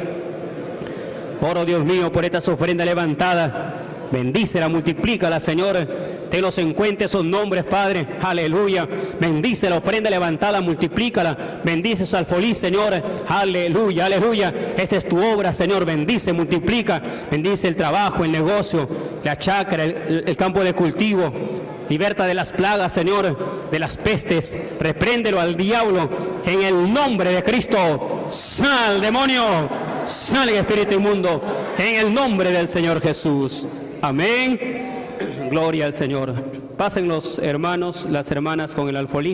Oro, Dios mío, por estas ofrendas levantadas. Bendícela, multiplícala, Señor. Tenlos en cuenta esos nombres, Padre. Aleluya. Bendice la ofrenda levantada, multiplícala. Bendice su alfolí, Señor. Aleluya, aleluya. Esta es tu obra, Señor. Bendice, multiplica. Bendice el trabajo, el negocio, la chacra, el campo de cultivo. Liberta de las plagas, Señor, de las pestes. Repréndelo al diablo en el nombre de Cristo. Sal, demonio. Sal, espíritu inmundo, en el nombre del Señor Jesús. Amén. Gloria al Señor. Pasen los hermanos, las hermanas con el alfolí.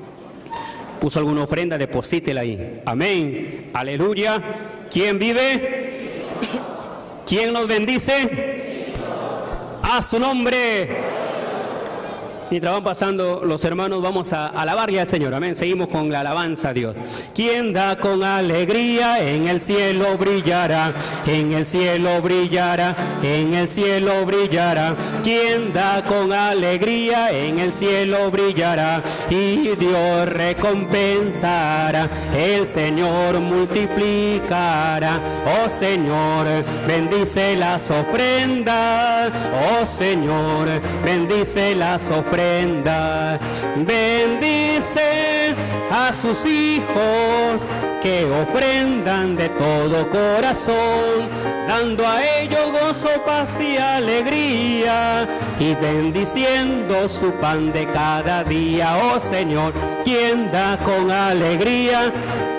Puso alguna ofrenda, deposítela ahí. Amén. Aleluya. ¿Quién vive? ¿Quién nos bendice? A su nombre. Mientras van pasando los hermanos, vamos a alabarle al Señor. Amén. Seguimos con la alabanza a Dios. Quien da con alegría, en el cielo brillará. En el cielo brillará. En el cielo brillará. Quien da con alegría, en el cielo brillará. Y Dios recompensará. El Señor multiplicará. Oh Señor, bendice las ofrendas. Oh Señor, bendice las ofrendas. Bendice a sus hijos que ofrendan de todo corazón, dando a ellos gozo, paz y alegría, y bendiciendo su pan de cada día. Oh Señor, quien da con alegría.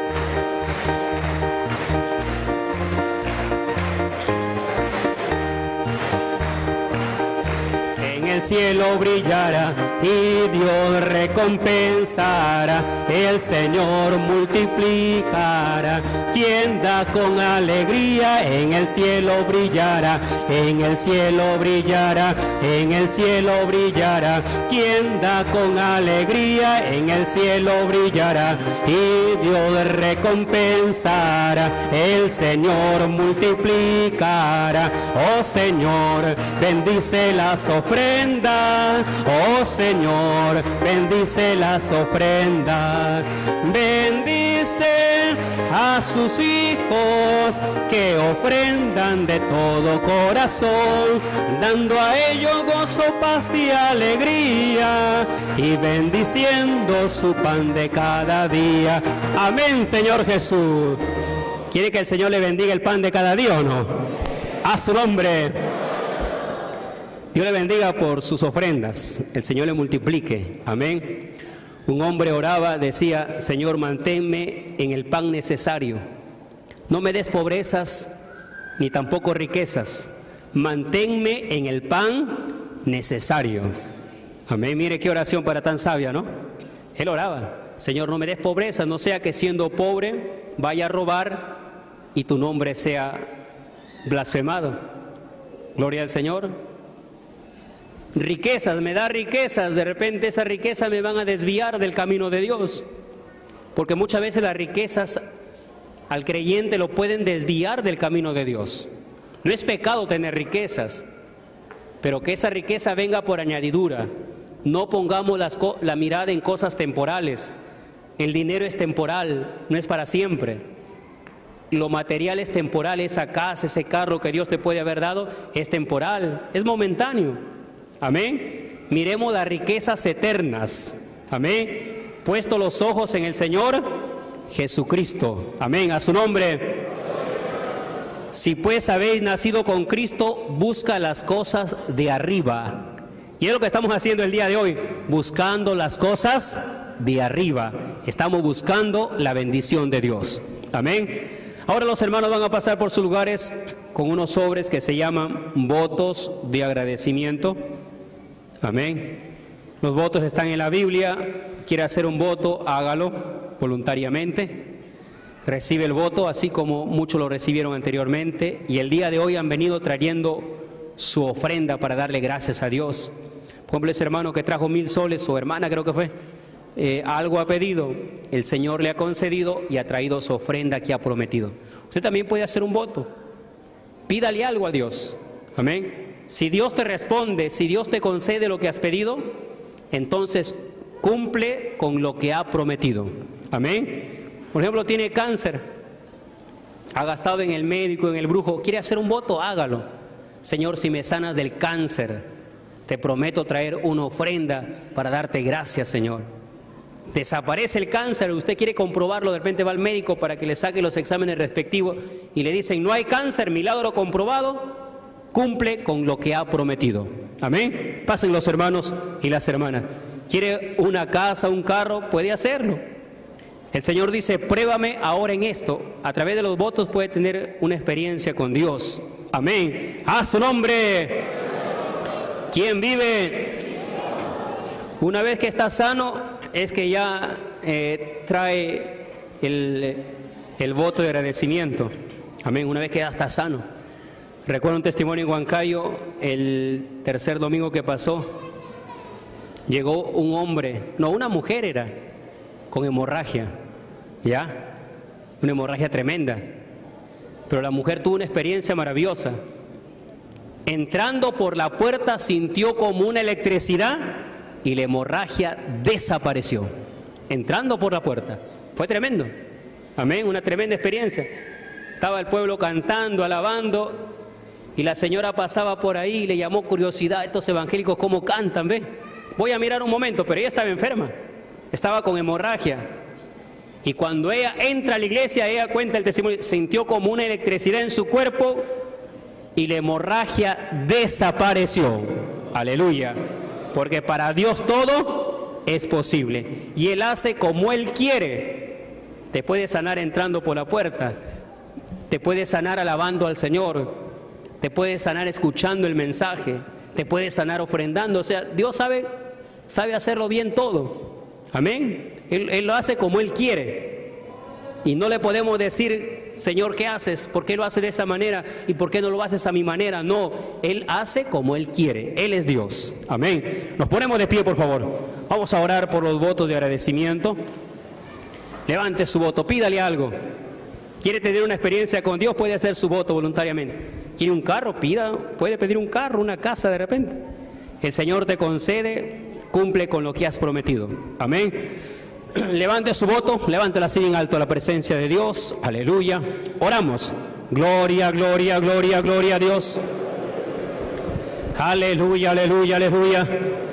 El cielo brillará y Dios recompensará, el Señor multiplicará. Quien da con alegría, en el cielo brillará, en el cielo brillará, en el cielo brillará. Quien da con alegría, en el cielo brillará y Dios recompensará, el Señor multiplicará. Oh Señor, bendice las ofrendas. Oh Señor, bendice las ofrendas. Bendice a sus hijos que ofrendan de todo corazón, dando a ellos gozo, paz y alegría, y bendiciendo su pan de cada día. Amén, Señor Jesús. ¿Quiere que el Señor le bendiga el pan de cada día o no? A su nombre. Dios le bendiga por sus ofrendas, el Señor le multiplique, amén. Un hombre oraba, decía, Señor, manténme en el pan necesario, no me des pobrezas ni tampoco riquezas, manténme en el pan necesario, amén. Mire qué oración para tan sabia, ¿no? Él oraba, Señor, no me des pobrezas, no sea que siendo pobre vaya a robar y tu nombre sea blasfemado. Gloria al Señor. riquezas, me da riquezas, de repente esas riquezas me van a desviar del camino de Dios. Porque muchas veces las riquezas al creyente lo pueden desviar del camino de Dios. No es pecado tener riquezas, pero que esa riqueza venga por añadidura. No pongamos la mirada en cosas temporales. El dinero es temporal, no es para siempre. Lo material es temporal, esa casa, ese carro que Dios te puede haber dado, es temporal, es momentáneo. Amén. Miremos las riquezas eternas. Amén. Puesto los ojos en el Señor Jesucristo. Amén. A su nombre. Si pues habéis nacido con Cristo, busca las cosas de arriba. Y es lo que estamos haciendo el día de hoy, buscando las cosas de arriba. Estamos buscando la bendición de Dios. Amén. Ahora los hermanos van a pasar por sus lugares con unos sobres que se llaman votos de agradecimiento. Amén. Los votos están en la Biblia. Quiere hacer un voto, hágalo voluntariamente. Recibe el voto, así como muchos lo recibieron anteriormente. Y el día de hoy han venido trayendo su ofrenda para darle gracias a Dios. Por ejemplo, ese hermano que trajo 1000 soles, o hermana creo que fue, algo ha pedido, el Señor le ha concedido y ha traído su ofrenda que ha prometido. Usted también puede hacer un voto. Pídale algo a Dios. Amén. Si Dios te responde, si Dios te concede lo que has pedido, entonces cumple con lo que ha prometido. Amén. Por ejemplo, tiene cáncer, ha gastado en el médico, en el brujo, quiere hacer un voto, hágalo. Señor, si me sanas del cáncer, te prometo traer una ofrenda para darte gracias, Señor. Desaparece el cáncer, usted quiere comprobarlo, de repente va al médico para que le saque los exámenes respectivos y le dicen, no hay cáncer, milagro comprobado, cumple con lo que ha prometido. Amén. Pasen los hermanos y las hermanas. ¿Quiere una casa, un carro? Puede hacerlo. El Señor dice, pruébame ahora en esto. A través de los votos puede tener una experiencia con Dios. Amén. A su nombre. ¿Quién vive? Una vez que está sano, es que ya trae el voto de agradecimiento. Amén. Una vez que ya está sano. Recuerdo un testimonio en Huancayo, el tercer domingo que pasó, llegó un hombre, no, una mujer era, con hemorragia, ¿ya? Una hemorragia tremenda. Pero la mujer tuvo una experiencia maravillosa. Entrando por la puerta sintió como una electricidad y la hemorragia desapareció. Entrando por la puerta. Fue tremendo. Amén, una tremenda experiencia. Estaba el pueblo cantando, alabando, y la señora pasaba por ahí y le llamó curiosidad, estos evangélicos cómo cantan, ¿ve? Voy a mirar un momento, pero ella estaba enferma, estaba con hemorragia. Y cuando ella entra a la iglesia, ella cuenta el testimonio, sintió como una electricidad en su cuerpo y la hemorragia desapareció. Aleluya. Porque para Dios todo es posible. Y Él hace como Él quiere. Te puede sanar entrando por la puerta. Te puede sanar alabando al Señor. Te puede sanar escuchando el mensaje. Te puede sanar ofrendando. O sea, Dios sabe hacerlo bien todo. Amén. Él lo hace como Él quiere. Y no le podemos decir, Señor, ¿qué haces? ¿Por qué lo haces de esa manera? ¿Y por qué no lo haces a mi manera? No, Él hace como Él quiere. Él es Dios. Amén. Nos ponemos de pie, por favor. Vamos a orar por los votos de agradecimiento. Levante su voto, pídale algo. ¿Quiere tener una experiencia con Dios? Puede hacer su voto voluntariamente. ¿Quiere un carro? Pida, puede pedir un carro, una casa de repente. El Señor te concede, cumple con lo que has prometido. Amén. Levante su voto, levántela así en alto a la presencia de Dios. Aleluya. Oramos. Gloria, gloria, gloria, gloria a Dios. Aleluya, aleluya, aleluya.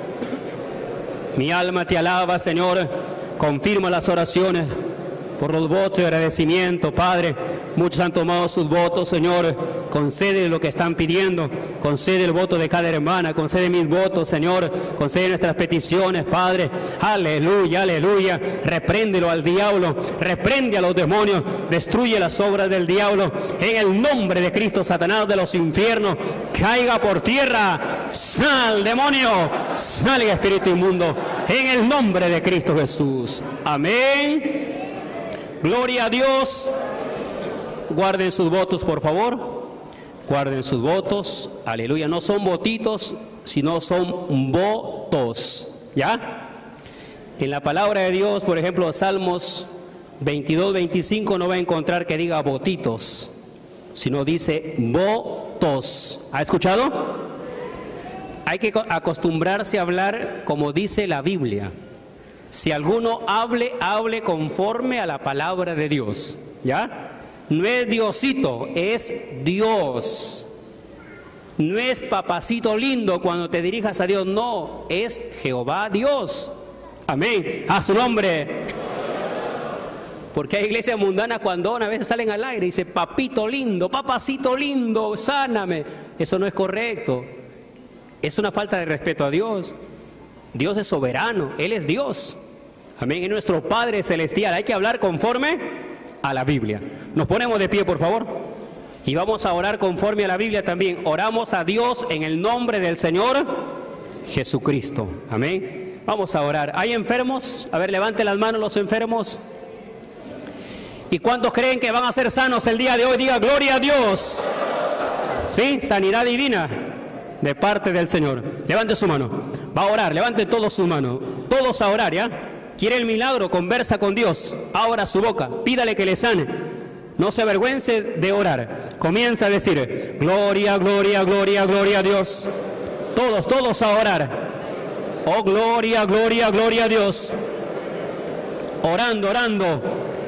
Mi alma te alaba, Señor. Confirma las oraciones por los votos de agradecimiento, Padre. Muchos han tomado sus votos, Señor. Concede lo que están pidiendo. Concede el voto de cada hermana. Concede mis votos, Señor. Concede nuestras peticiones, Padre. Aleluya, aleluya. Repréndelo al diablo. Reprende a los demonios. Destruye las obras del diablo. En el nombre de Cristo, Satanás de los infiernos, caiga por tierra. Sal, demonio. Salga, espíritu inmundo. En el nombre de Cristo Jesús. Amén. Gloria a Dios. Guarden sus votos, por favor. Guarden sus votos, aleluya. No son votitos, sino son votos, ¿ya? En la palabra de Dios, por ejemplo, Salmos 22, 25, no va a encontrar que diga votitos, sino dice votos. ¿Ha escuchado? Hay que acostumbrarse a hablar como dice la Biblia. Si alguno hable conforme a la palabra de Dios, ¿ya? No es Diosito, es Dios. No es papacito lindo cuando te dirijas a Dios, no, es Jehová Dios. Amén, a su nombre. Porque hay iglesias mundanas cuando a veces salen al aire y dicen, papito lindo, papacito lindo, sáname. Eso no es correcto. Es una falta de respeto a Dios. Dios es soberano, Él es Dios. Amén, es nuestro Padre Celestial. Hay que hablar conforme a la Biblia. Nos ponemos de pie, por favor, y vamos a orar conforme a la Biblia también. Oramos a Dios en el nombre del Señor Jesucristo. Amén. Vamos a orar. ¿Hay enfermos? A ver, levanten las manos los enfermos. ¿Y cuántos creen que van a ser sanos el día de hoy? Diga gloria a Dios. Sí, sanidad divina de parte del Señor. Levante su mano. Va a orar, levante todos sus manos. Todos a orar, ¿ya? ¿Quiere el milagro? Conversa con Dios. Abra su boca. Pídale que le sane. No se avergüence de orar. Comienza a decir, gloria, gloria, gloria, gloria a Dios. Todos a orar. Oh, gloria, gloria, gloria a Dios. Orando, orando.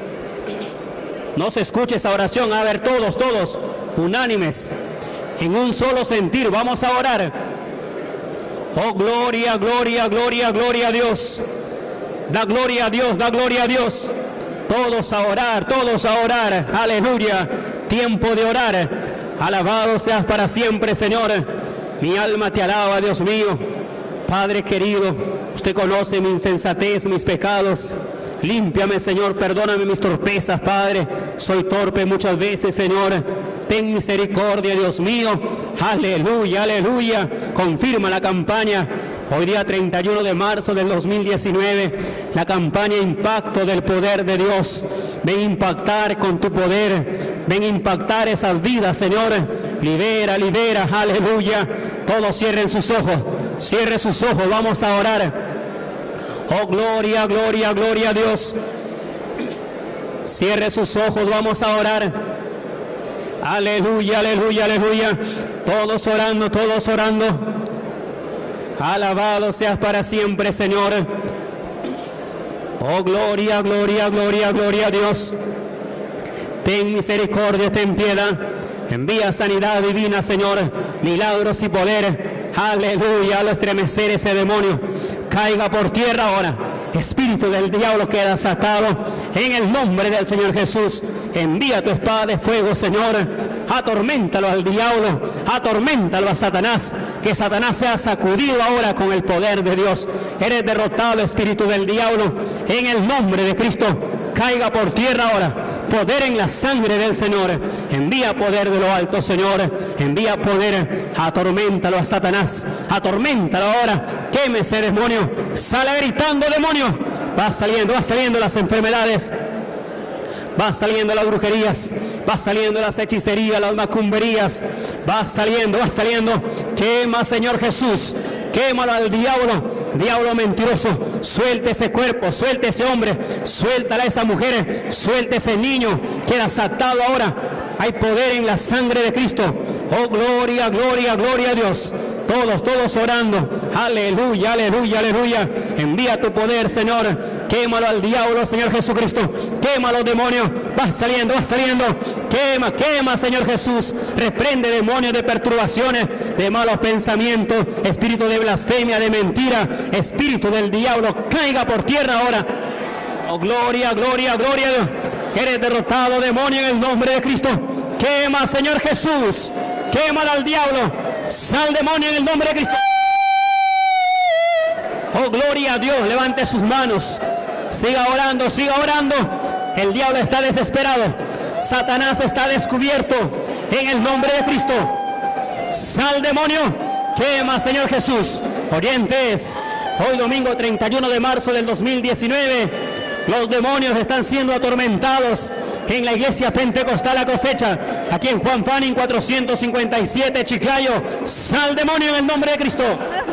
No se escuche esa oración. A ver, todos, unánimes. En un solo sentir. Vamos a orar. Oh, gloria, gloria, gloria, gloria a Dios. Da gloria a Dios, da gloria a Dios. Todos a orar, aleluya. Tiempo de orar. Alabado seas para siempre, Señor. Mi alma te alaba, Dios mío. Padre querido, usted conoce mi insensatez, mis pecados. Límpiame, Señor, perdóname mis torpezas, Padre. Soy torpe muchas veces, Señor. Ten misericordia, Dios mío. Aleluya, aleluya. Confirma la campaña. Hoy día 31 de marzo del 2019, la campaña Impacto del Poder de Dios. Ven a impactar con tu poder, ven a impactar esas vidas, Señor. Libera, libera, aleluya. Todos cierren sus ojos, vamos a orar. Oh, gloria, gloria, gloria a Dios. Cierre sus ojos, vamos a orar. Aleluya, aleluya, aleluya. Todos orando. Alabado seas para siempre, Señor. Oh, gloria, gloria, gloria, gloria a Dios. Ten misericordia, ten piedad. Envía sanidad divina, Señor. Milagros y poder. Aleluya, al estremecer ese demonio. Caiga por tierra ahora. Espíritu del diablo queda desatado en el nombre del Señor Jesús. Envía tu espada de fuego, Señor. Atorméntalo al diablo, atorméntalo a Satanás. Que Satanás sea sacudido ahora con el poder de Dios. Eres derrotado, espíritu del diablo, en el nombre de Cristo. Caiga por tierra ahora. Poder en la sangre del Señor. Envía poder de lo alto, Señor. Envía poder. Atorméntalo a Satanás. Atorméntalo ahora. Queme ese demonio. Sale gritando, demonio. Va saliendo las enfermedades. Va saliendo las brujerías. Va saliendo las hechicerías, las macumberías. Va saliendo. Quema, Señor Jesús. Quémalo al diablo mentiroso. Suelte ese cuerpo, suelte ese hombre, suéltala a esa mujer, suelte ese niño. Queda atado ahora. Hay poder en la sangre de Cristo. Oh, gloria, gloria, gloria a Dios. Todos orando. Aleluya, aleluya, aleluya. Envía tu poder, Señor. Quémalo al diablo, Señor Jesucristo. Quémalo, demonio. Va saliendo. Quema, Señor Jesús. Reprende demonios de perturbaciones, de malos pensamientos, espíritu de blasfemia, de mentira, espíritu del diablo. Caiga por tierra ahora. Oh, gloria, gloria, gloria a Dios. Eres derrotado, demonio, en el nombre de Cristo. Quema, Señor Jesús. Quémalo al diablo. Sal, demonio, en el nombre de Cristo. Oh, gloria a Dios. Levante sus manos. Siga orando. El diablo está desesperado. Satanás está descubierto en el nombre de Cristo. Sal, demonio. Quema, Señor Jesús. Oyentes, hoy domingo 31 de marzo del 2019, los demonios están siendo atormentados en la iglesia pentecostal La Cosecha, aquí en Juan Fanning 457 Chiclayo. Sal demonio en el nombre de Cristo.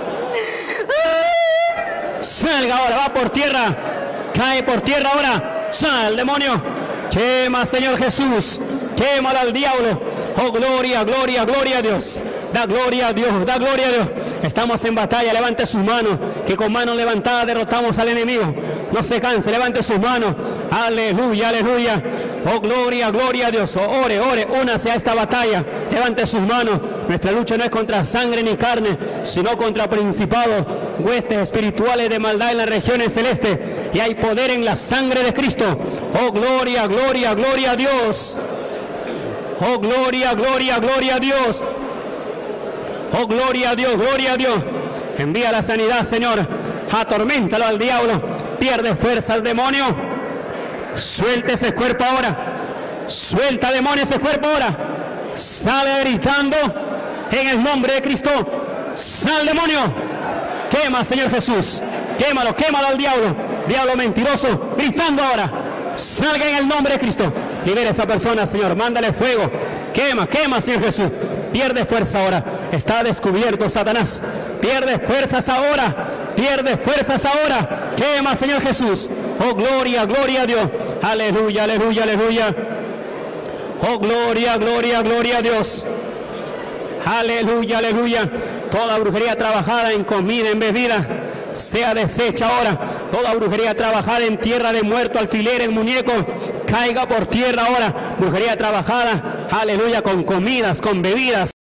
Salga ahora, va por tierra, cae por tierra ahora. Sal demonio, quema Señor Jesús, quémalo al diablo. Oh gloria, gloria, gloria a Dios. Da gloria a Dios, da gloria a Dios. Estamos en batalla, levante sus manos, que con manos levantadas derrotamos al enemigo. No se canse, levante sus manos. Aleluya, aleluya. Oh gloria, gloria a Dios. Oh, ore, ore, únase a esta batalla. Levante sus manos. Nuestra lucha no es contra sangre ni carne, sino contra principados, huestes espirituales de maldad en las regiones celestes. Y hay poder en la sangre de Cristo. Oh gloria, gloria, gloria a Dios. Oh gloria, gloria, gloria a Dios. Oh gloria a Dios, gloria a Dios. Envía la sanidad, Señor. Atorméntalo al diablo. Pierde fuerza al demonio. Suelta ese cuerpo ahora. Suelta, demonio, ese cuerpo ahora. Sale gritando en el nombre de Cristo. Sal, demonio. Quema, Señor Jesús. Quémalo, quémalo al diablo. Diablo mentiroso, gritando ahora. Salga en el nombre de Cristo. Libera a esa persona, Señor. Mándale fuego. Quema, quema, Señor Jesús. Pierde fuerza ahora. Está descubierto, Satanás. Pierde fuerzas ahora. Pierde fuerzas ahora. Quema, Señor Jesús. Oh, gloria, gloria a Dios. Aleluya, aleluya, aleluya. Oh, gloria, gloria, gloria a Dios. Aleluya, aleluya. Toda brujería trabajada en comida, en bebida, sea deshecha ahora. Toda brujería trabajada en tierra de muerto, alfiler, en muñeco, caiga por tierra ahora. Brujería trabajada, aleluya, con comidas, con bebidas.